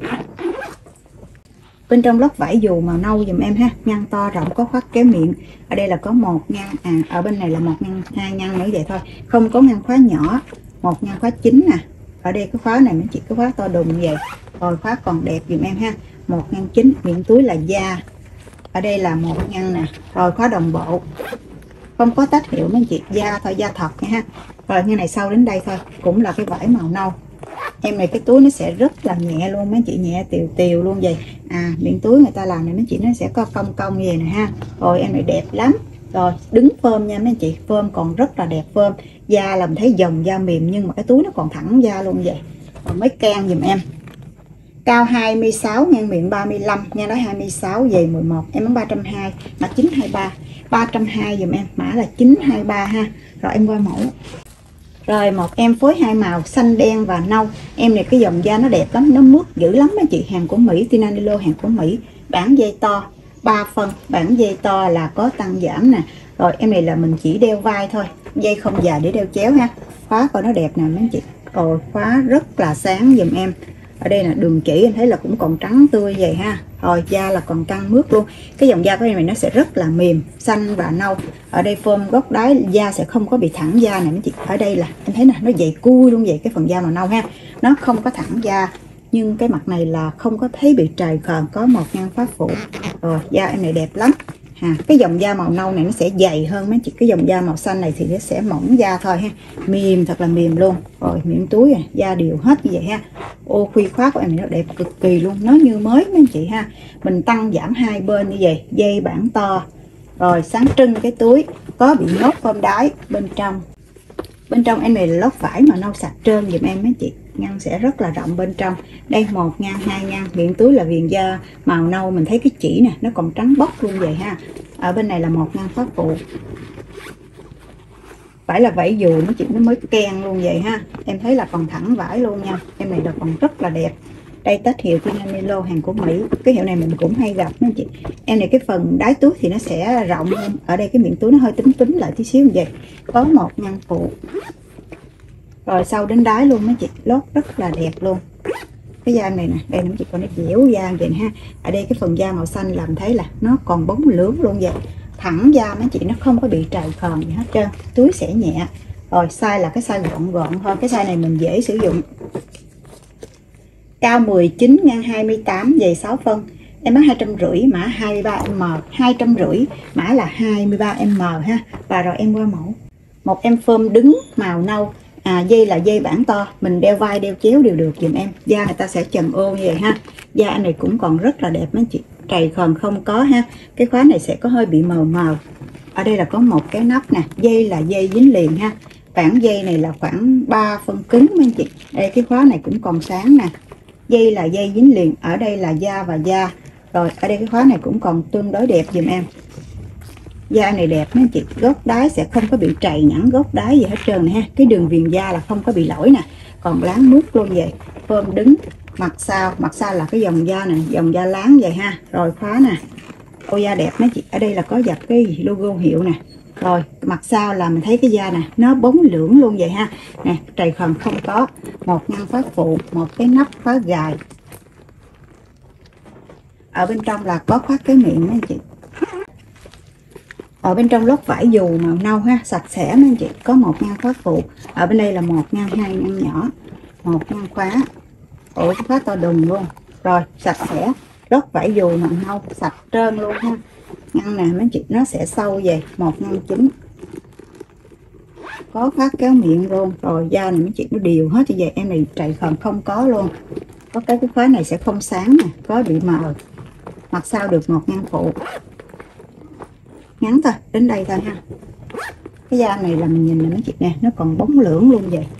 Bên trong lót vải dù màu nâu dùm em ha, ngăn to rộng có khóa kéo miệng. Ở đây là có một ngăn, à ở bên này là một ngăn, hai ngăn nữa vậy thôi, không có ngăn khóa nhỏ. Một ngăn khóa chính nè. Ở đây cái khóa này mấy chị, cái khóa to đùng như vậy. Rồi khóa còn đẹp dùm em ha. Một ngăn chính, miệng túi là da. Ở đây là một ngăn nè. Rồi khóa đồng bộ, không có tách hiệu mấy chị, da thôi, da thật nha ha. Rồi như này sau đến đây thôi, cũng là cái vải màu nâu. Em này cái túi nó sẽ rất là nhẹ luôn mấy chị, nhẹ tiều tiều luôn vậy. À miệng túi người ta làm này mấy chị, nó sẽ có cong cong như vậy nè ha. Rồi em này đẹp lắm. Rồi đứng phơm nha mấy chị, phơm còn rất là đẹp phơm. Da làm thấy dòng da mềm nhưng mà cái túi nó còn thẳng da luôn vậy. Rồi mới can dùm em. Cao hai mươi sáu, ngang miệng ba mươi lăm, ngang đó hai mươi sáu, dày mười một, em bán ba trăm hai mươi, mã chín hai ba, ba trăm hai mươi dùm em, mã là chín hai ba ha. Rồi em qua mẫu. Rồi một em phối hai màu xanh đen và nâu. Em này cái dòng da nó đẹp lắm, nó mướt dữ lắm mấy chị, hàng của Mỹ, Tinanilo hàng của Mỹ. Bản dây to ba phân, bản dây to là có tăng giảm nè. Rồi em này là mình chỉ đeo vai thôi, dây không dài để đeo chéo ha. Khóa coi nó đẹp nè mấy chị. Rồi khóa rất là sáng dùm em. Ở đây là đường chỉ em thấy là cũng còn trắng tươi vậy ha. Rồi da là còn căng mướt luôn. Cái dòng da của em này nó sẽ rất là mềm, xanh và nâu. Ở đây phơm gốc đáy da sẽ không có bị thẳng da này mấy chị. Ở đây là em thấy nè, nó dày cui luôn vậy, cái phần da màu nâu ha. Nó không có thẳng da, nhưng cái mặt này là không có thấy bị trầy khờm, có một ngăn khóa phụ. Rồi da em này đẹp lắm. À, cái dòng da màu nâu này nó sẽ dày hơn mấy chị, cái dòng da màu xanh này thì nó sẽ mỏng da thôi ha, mềm, thật là mềm luôn. Rồi miệng túi này, da đều hết như vậy ha. Ô khuy khóa của em này nó đẹp cực kỳ luôn, nó như mới mấy anh chị ha. Mình tăng giảm hai bên như vậy, dây bản to. Rồi sáng trưng cái túi, có bị nhốt phơm đáy bên trong. Bên trong em này là lót vải mà nâu sạch trơn dùm em mấy chị, ngăn sẽ rất là rộng bên trong. Đây một ngăn, hai ngăn, miệng túi là viền da màu nâu, mình thấy cái chỉ nè, nó còn trắng bóc luôn vậy ha. Ở bên này là một ngăn khóa phụ. Phải là vải dù nó chị, nó mới ken luôn vậy ha. Em thấy là còn thẳng vải luôn nha. Em này là còn rất là đẹp. Đây tách hiệu Tinanilo hàng của Mỹ. Cái hiệu này mình cũng hay gặp đó chị. Em này cái phần đáy túi thì nó sẽ rộng hơn. Ở đây cái miệng túi nó hơi tính tính lại tí xíu như vậy. Có một ngăn phụ. Rồi sau đến đáy luôn mấy chị, lót rất là đẹp luôn. Cái da này nè, đây nó chị còn nó dẻo da vậy ha. Ở đây cái phần da màu xanh làm thấy là nó còn bóng lưỡng luôn vậy. Thẳng da mấy chị, nó không có bị trầy khờm gì hết trơn. Túi sẽ nhẹ. Rồi size là cái size gọn gọn thôi, cái size này mình dễ sử dụng. Cao mười chín, ngang hai mươi tám, dày sáu phân. Em bán hai trăm rưỡi, mã hai mươi ba M, hai trăm rưỡi, mã là hai mươi ba M ha. Và rồi em qua mẫu. Một em phơm đứng màu nâu, à, dây là dây bản to, mình đeo vai đeo chéo đều được dùm em. Da người ta sẽ trần ô như vậy ha. Da anh này cũng còn rất là đẹp mấy chị, trầy khờn không có ha. Cái khóa này sẽ có hơi bị mờ mờ. Ở đây là có một cái nắp nè, dây là dây dính liền ha. Bản dây này là khoảng ba phân cứng mấy anh chị. Đây cái khóa này cũng còn sáng nè. Dây là dây dính liền, ở đây là da và da. Rồi ở đây cái khóa này cũng còn tương đối đẹp dùm em. Da này đẹp mấy anh chị, gốc đáy sẽ không có bị trầy nhẵn gốc đáy gì hết trơn nè ha. Cái đường viền da là không có bị lỗi nè, còn láng mút luôn vậy. Phơm đứng mặt sau, mặt sau là cái dòng da này, dòng da láng vậy ha. Rồi khóa nè, ô da đẹp mấy chị. Ở đây là có dập cái logo hiệu nè. Rồi mặt sau là mình thấy cái da nè, nó bóng lưỡng luôn vậy ha. Nè, trầy khờn không có. Một ngăn khóa phụ, một cái nắp khóa gài. Ở bên trong là có khóa cái miệng mấy anh chị. Ở bên trong lót vải dù màu nâu ha, sạch sẽ mấy anh chị. Có một ngăn khóa phụ. Ở bên đây là một ngăn, hai ngăn nhỏ, một ngăn khóa. Ủa cái khóa to đùng luôn. Rồi sạch sẽ, lót vải dù màu nâu sạch trơn luôn ha. Ngăn nè mấy anh chị, nó sẽ sâu về, một ngăn chính. Có khóa kéo miệng luôn. Rồi da này mấy chị nó đều hết như vậy. Em này trầy khờn không có luôn. Có cái cái khóa này sẽ không sáng nè, có bị mờ. Mặt sau được một ngăn phụ. Ngắn thôi, đến đây thôi ha. Cái da này là mình nhìn nè mấy chị nè, nó còn bóng lưỡng luôn vậy.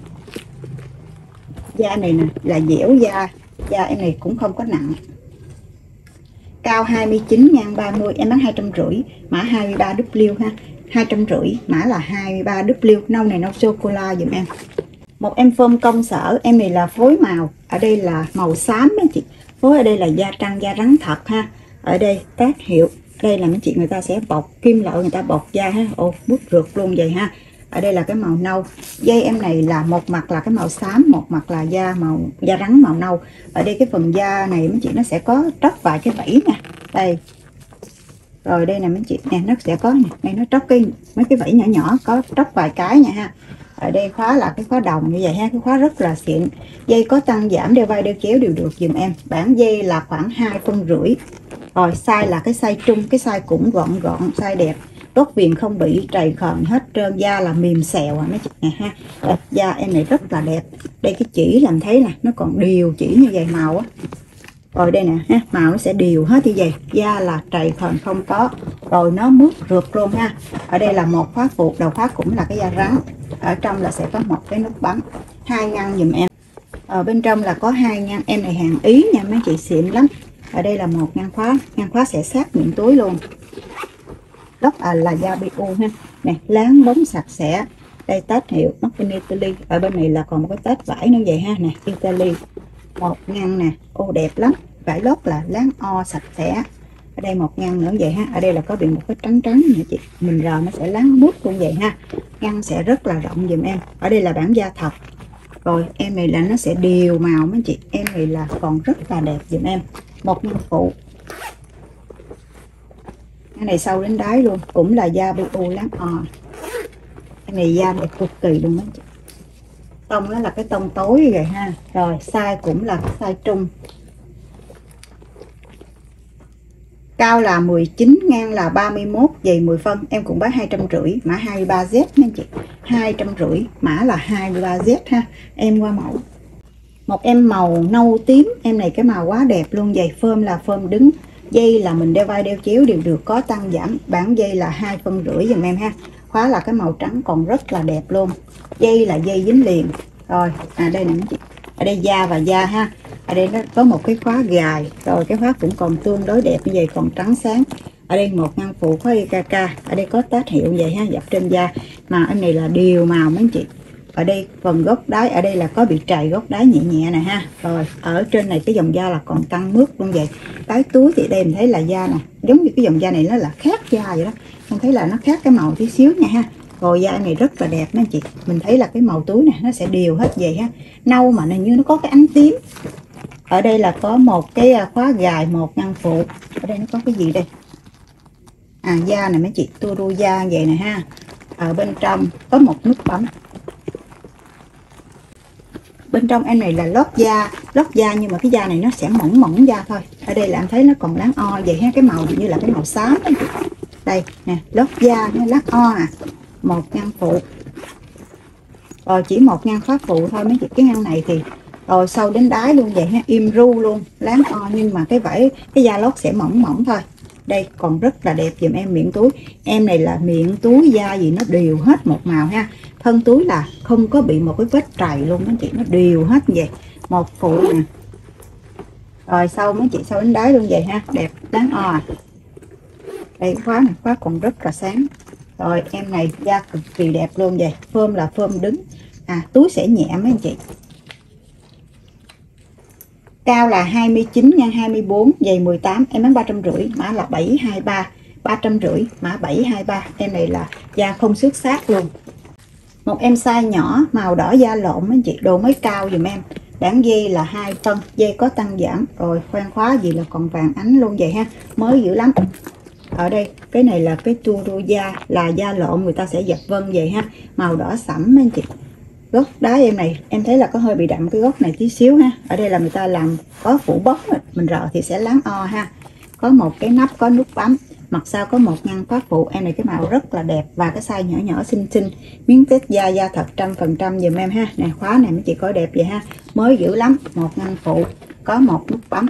Da này nè là dẻo da, da em này cũng không có nặng. Cao hai mươi chín, ngang ba mươi, em bán hai trăm rưỡi, mã hai mươi ba W ha. Hai trăm rưỡi, mã là hai mươi ba W. Nâu này nâu sô cô la dùm em. Một em phơm công sở, em này là phối màu. Ở đây là màu xám mấy chị. Phối ở đây là da trăng, da rắn thật ha. Ở đây tác hiệu. Đây là mấy chị người ta sẽ bọc kim loại, người ta bọc da ha. Ô bút rượt luôn vậy ha. Ở đây là cái màu nâu. Dây em này là một mặt là cái màu xám, một mặt là da màu da rắn màu nâu. Ở đây cái phần da này mấy chị nó sẽ có tróc vài cái vảy nè. Đây. Rồi đây nè mấy chị nè, nó sẽ có nè, đây nó tróc cái mấy cái vảy nhỏ nhỏ, có tróc vài cái nha ha. Ở đây khóa là cái khóa đồng như vậy ha, cái khóa rất là xịn. Dây có tăng giảm, đeo vai đeo chéo đều được dùm em. Bản dây là khoảng hai phân rưỡi. Rồi size là cái size trung, cái size cũng gọn gọn, size đẹp. Đốt viền không bị trầy khờn hết trơn, da là mềm xèo à mấy chị nè ha. Đây, da em này rất là đẹp. Đây cái chỉ làm thấy nè, nó còn đều chỉ như vậy màu á. Rồi đây nè ha, màu nó sẽ đều hết như vậy. Da là trầy khờn không có. Rồi nó mướt rượt luôn ha. Ở đây là một khóa phụ, đầu khóa cũng là cái da rắn. Ở trong là sẽ có một cái nút bấm. Hai ngăn dùm em. Ở bên trong là có hai ngăn, em này hàng Ý nha mấy chị, xịn lắm. Ở đây là một ngăn khóa, ngăn khóa sẽ sát miệng túi luôn. Lót à, là da bê u ha. Nè, láng bóng sạch sẽ. Đây tết hiệu Made in Italy. Ở bên này là còn một cái tết vải nữa vậy ha. Nè, Italy. Một ngăn nè, ô đẹp lắm. Vải lót là láng o sạch sẽ. Ở đây một ngăn nữa vậy ha. Ở đây là có bị một cái trắng trắng nè chị. Mình rờ nó sẽ láng mút luôn vậy ha. Ngăn sẽ rất là rộng dùm em. Ở đây là bản da thật. Rồi em này là nó sẽ đều màu mấy chị. Em này là còn rất là đẹp dùm em. Một ngăn phụ. Cái này sâu đến đáy luôn, cũng là da bê u láng o. Cái này da đẹp cực kỳ luôn đó chị. Tông nó là cái tông tối như vậy ha. Rồi size cũng là size trung. Cao là mười chín, ngang là ba mươi mốt, dày mười phân. Em cũng bán hai trăm rưỡi, mã hai mươi ba Z nha chị. Hai trăm rưỡi, mã là hai mươi ba Z ha. Em qua mẫu. Một em màu nâu tím, em này cái màu quá đẹp luôn. Giày phơm là phơm đứng. Dây là mình đeo vai đeo chéo đều được, có tăng giảm. Bản dây là hai phân rưỡi dùm em ha. Khóa là cái màu trắng còn rất là đẹp luôn. Dây là dây dính liền. Rồi, à đây nè chị. Ở đây da và da ha. Ở đây nó có một cái khóa gài. Rồi cái khóa cũng còn tương đối đẹp như vậy, còn trắng sáng. Ở đây một ngăn phụ khóa i ca ca. Ở đây có tát hiệu vậy ha, dập trên da. Mà em này là đều màu mấy chị. Ở đây phần gốc đáy, ở đây là có bị trầy gốc đáy nhẹ nhẹ nè ha. Rồi ở trên này cái dòng da là còn căng mướt luôn vậy. Cái túi thì đây mình thấy là da nè, giống như cái dòng da này nó là khác da vậy đó. Mình thấy là nó khác cái màu tí xíu nha ha. Rồi da này rất là đẹp mấy anh chị. Mình thấy là cái màu túi này nó sẽ đều hết vậy ha. Nâu mà hình như nó có cái ánh tím. Ở đây là có một cái khóa gài, một ngăn phụ. Ở đây nó có cái gì đây? À da này mấy chị, tua đu da vậy nè ha. Ở bên trong có một nút bấm. Bên trong em này là lót da, lót da, nhưng mà cái da này nó sẽ mỏng mỏng da thôi. Ở đây là em thấy nó còn láng o vậy ha, cái màu như là cái màu xám ấy. Đây nè, lót da nó láng o à. Một ngăn phụ, rồi chỉ một ngăn khóa phụ thôi mấy chị. Cái ngăn này thì rồi sâu đến đáy luôn vậy ha, im ru luôn, láng o, nhưng mà cái vải cái da lót sẽ mỏng mỏng thôi. Đây còn rất là đẹp dùm em miệng túi. Em này là miệng túi da gì nó đều hết một màu ha. Thân túi là không có bị một cái vết trầy luôn mấy chị, nó đều hết vậy. Một phụ nè. Rồi sau mấy chị sâu đến đáy luôn vậy ha, đẹp đáng o à. Đây khóa này, khóa còn rất là sáng. Rồi em này da cực kỳ đẹp luôn vậy. Phơm là phơm đứng. À túi sẽ nhẹ mấy anh chị. Cao là hai mươi chín nhân hai mươi bốn, dày mười tám, em bán ba trăm rưỡi, mã là bảy hai ba, ba trăm rưỡi, mã bảy hai ba. Em này là da không xước xác luôn. Một em size nhỏ màu đỏ da lộn mấy chị, đồ mới cao dùm em. Đáng dây là hai phân, dây có tăng giảm. Rồi khoan khóa gì là còn vàng ánh luôn vậy ha, mới dữ lắm. Ở đây cái này là cái tua đua da, là da lộn người ta sẽ dập vân vậy ha, màu đỏ sẫm mấy anh chị. Gốc đá em này em thấy là có hơi bị đậm cái gốc này tí xíu ha. Ở đây là người ta làm có phủ bóng rồi, mình rợ thì sẽ láng o ha. Có một cái nắp có nút bấm, mặt sau có một ngăn khóa phụ. Em này cái màu rất là đẹp và cái size nhỏ nhỏ xinh xinh, miếng tết da da thật trăm phần trăm dùm em ha. Nè khóa này mấy chị coi đẹp vậy ha, mới dữ lắm. Một ngăn phụ, có một nút bấm.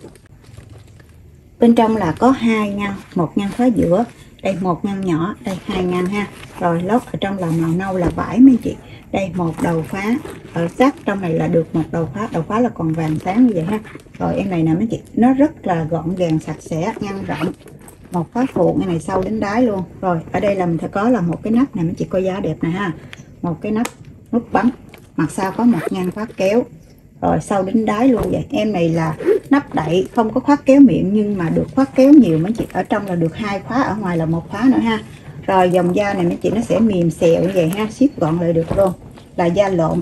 Bên trong là có hai ngăn, một ngăn khóa giữa, đây một ngăn nhỏ, đây hai ngăn ha. Rồi lót ở trong là màu nâu là vải mấy chị. Đây một đầu khóa, ở sát trong này là được một đầu khóa, đầu khóa là còn vàng sáng như vậy ha. Rồi em này nè mấy chị, nó rất là gọn gàng sạch sẽ, ngăn rộng. Một khóa phụ cái này sâu đến đáy luôn. Rồi ở đây là mình phải có là một cái nắp này mấy chị coi giá đẹp nè ha. Một cái nắp nút bấm, mặt sau có một ngăn khóa kéo. Rồi sâu đến đáy luôn vậy. Em này là nắp đậy, không có khóa kéo miệng nhưng mà được khóa kéo nhiều mấy chị. Ở trong là được hai khóa, ở ngoài là một khóa nữa ha. Rồi dòng da này mấy chị nó sẽ mềm xèo như vậy ha, ship gọn lại được luôn. Là da lộn.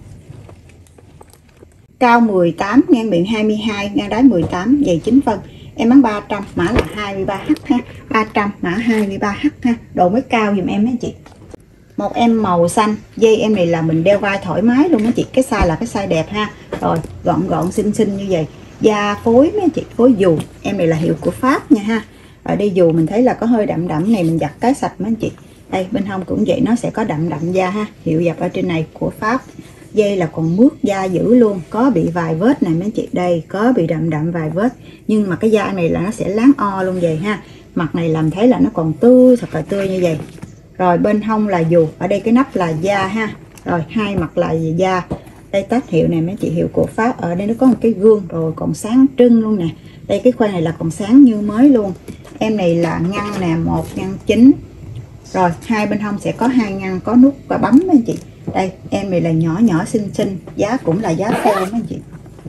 Cao mười tám, ngang miệng hai mươi hai, ngang đáy mười tám, dày chín phân. Em bán ba trăm, mã là hai mươi ba H ha. ba trăm mã hai mươi ba H ha. Đồ mới cao dùm em mấy chị. Một em màu xanh, dây em này là mình đeo vai thoải mái luôn mấy chị. Cái size là cái size đẹp ha. Rồi gọn gọn xinh xinh như vậy. Da phối mấy chị, phối dù. Em này là hiệu của Pháp nha ha. Ở đây dù mình thấy là có hơi đậm đậm này, mình giặt cái sạch mấy anh chị. Đây bên hông cũng vậy, nó sẽ có đậm đậm da ha. Hiệu giặt ở trên này của Pháp. Dây là còn mướt da dữ luôn, có bị vài vết này mấy anh chị. Đây có bị đậm đậm vài vết, nhưng mà cái da này là nó sẽ láng o luôn vậy ha. Mặt này làm thấy là nó còn tươi, thật là tươi như vậy. Rồi bên hông là dù, ở đây cái nắp là da ha. Rồi hai mặt là da. Đây tag hiệu này mấy chị, hiệu của Pháp. Ở đây nó có một cái gương rồi còn sáng trưng luôn nè. Đây cái khoen này là còn sáng như mới luôn. Em này là ngăn nè, một ngăn chính. Rồi hai bên hông sẽ có hai ngăn có nút và bấm mấy anh chị. Đây em này là nhỏ nhỏ xinh xinh, giá cũng là giá sale mấy anh chị.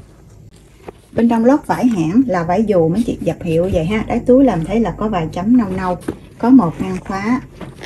Bên trong lót vải hãng là vải dù mấy chị, dập hiệu vậy ha. Đáy túi làm thấy là có vài chấm nâu nâu, có một ngăn khóa.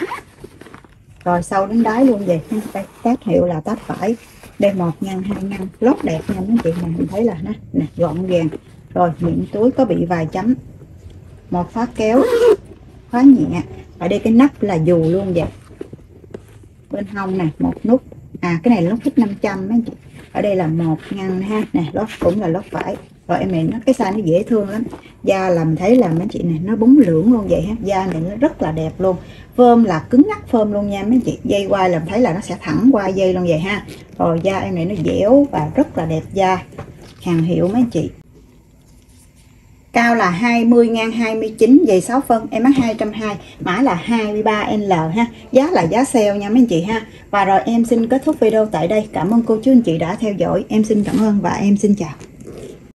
Rồi sâu đến đáy luôn vậy. Đây tác hiệu là tác vải. Đây một ngăn, hai ngăn, lót đẹp nha mấy chị. Này mình thấy là nè, nè gọn gàng. Rồi miệng túi có bị vài chấm. Một khóa kéo, khóa nhẹ. Ở đây cái nắp là dù luôn vậy. Bên hông nè, một nút. À cái này là lót hết năm trăm mấy chị. Ở đây là một ngăn ha. Nè lót cũng là lót vải. Rồi em này nó cái size nó dễ thương lắm. Da làm thấy là mấy chị này nó bóng lưỡng luôn vậy ha. Da này nó rất là đẹp luôn. Phơm là cứng ngắt phơm luôn nha mấy chị. Dây quai làm thấy là nó sẽ thẳng qua dây luôn vậy ha. Rồi da em này nó dẻo và rất là đẹp da. Hàng hiệu mấy chị. Cao là hai mươi ngang hai mươi chín, dày sáu phân, em bán hai trăm hai mươi, mã là hai mươi ba L ha. Giá là giá sale nha mấy anh chị ha. Và rồi em xin kết thúc video tại đây. Cảm ơn cô chú anh chị đã theo dõi. Em xin cảm ơn và em xin chào.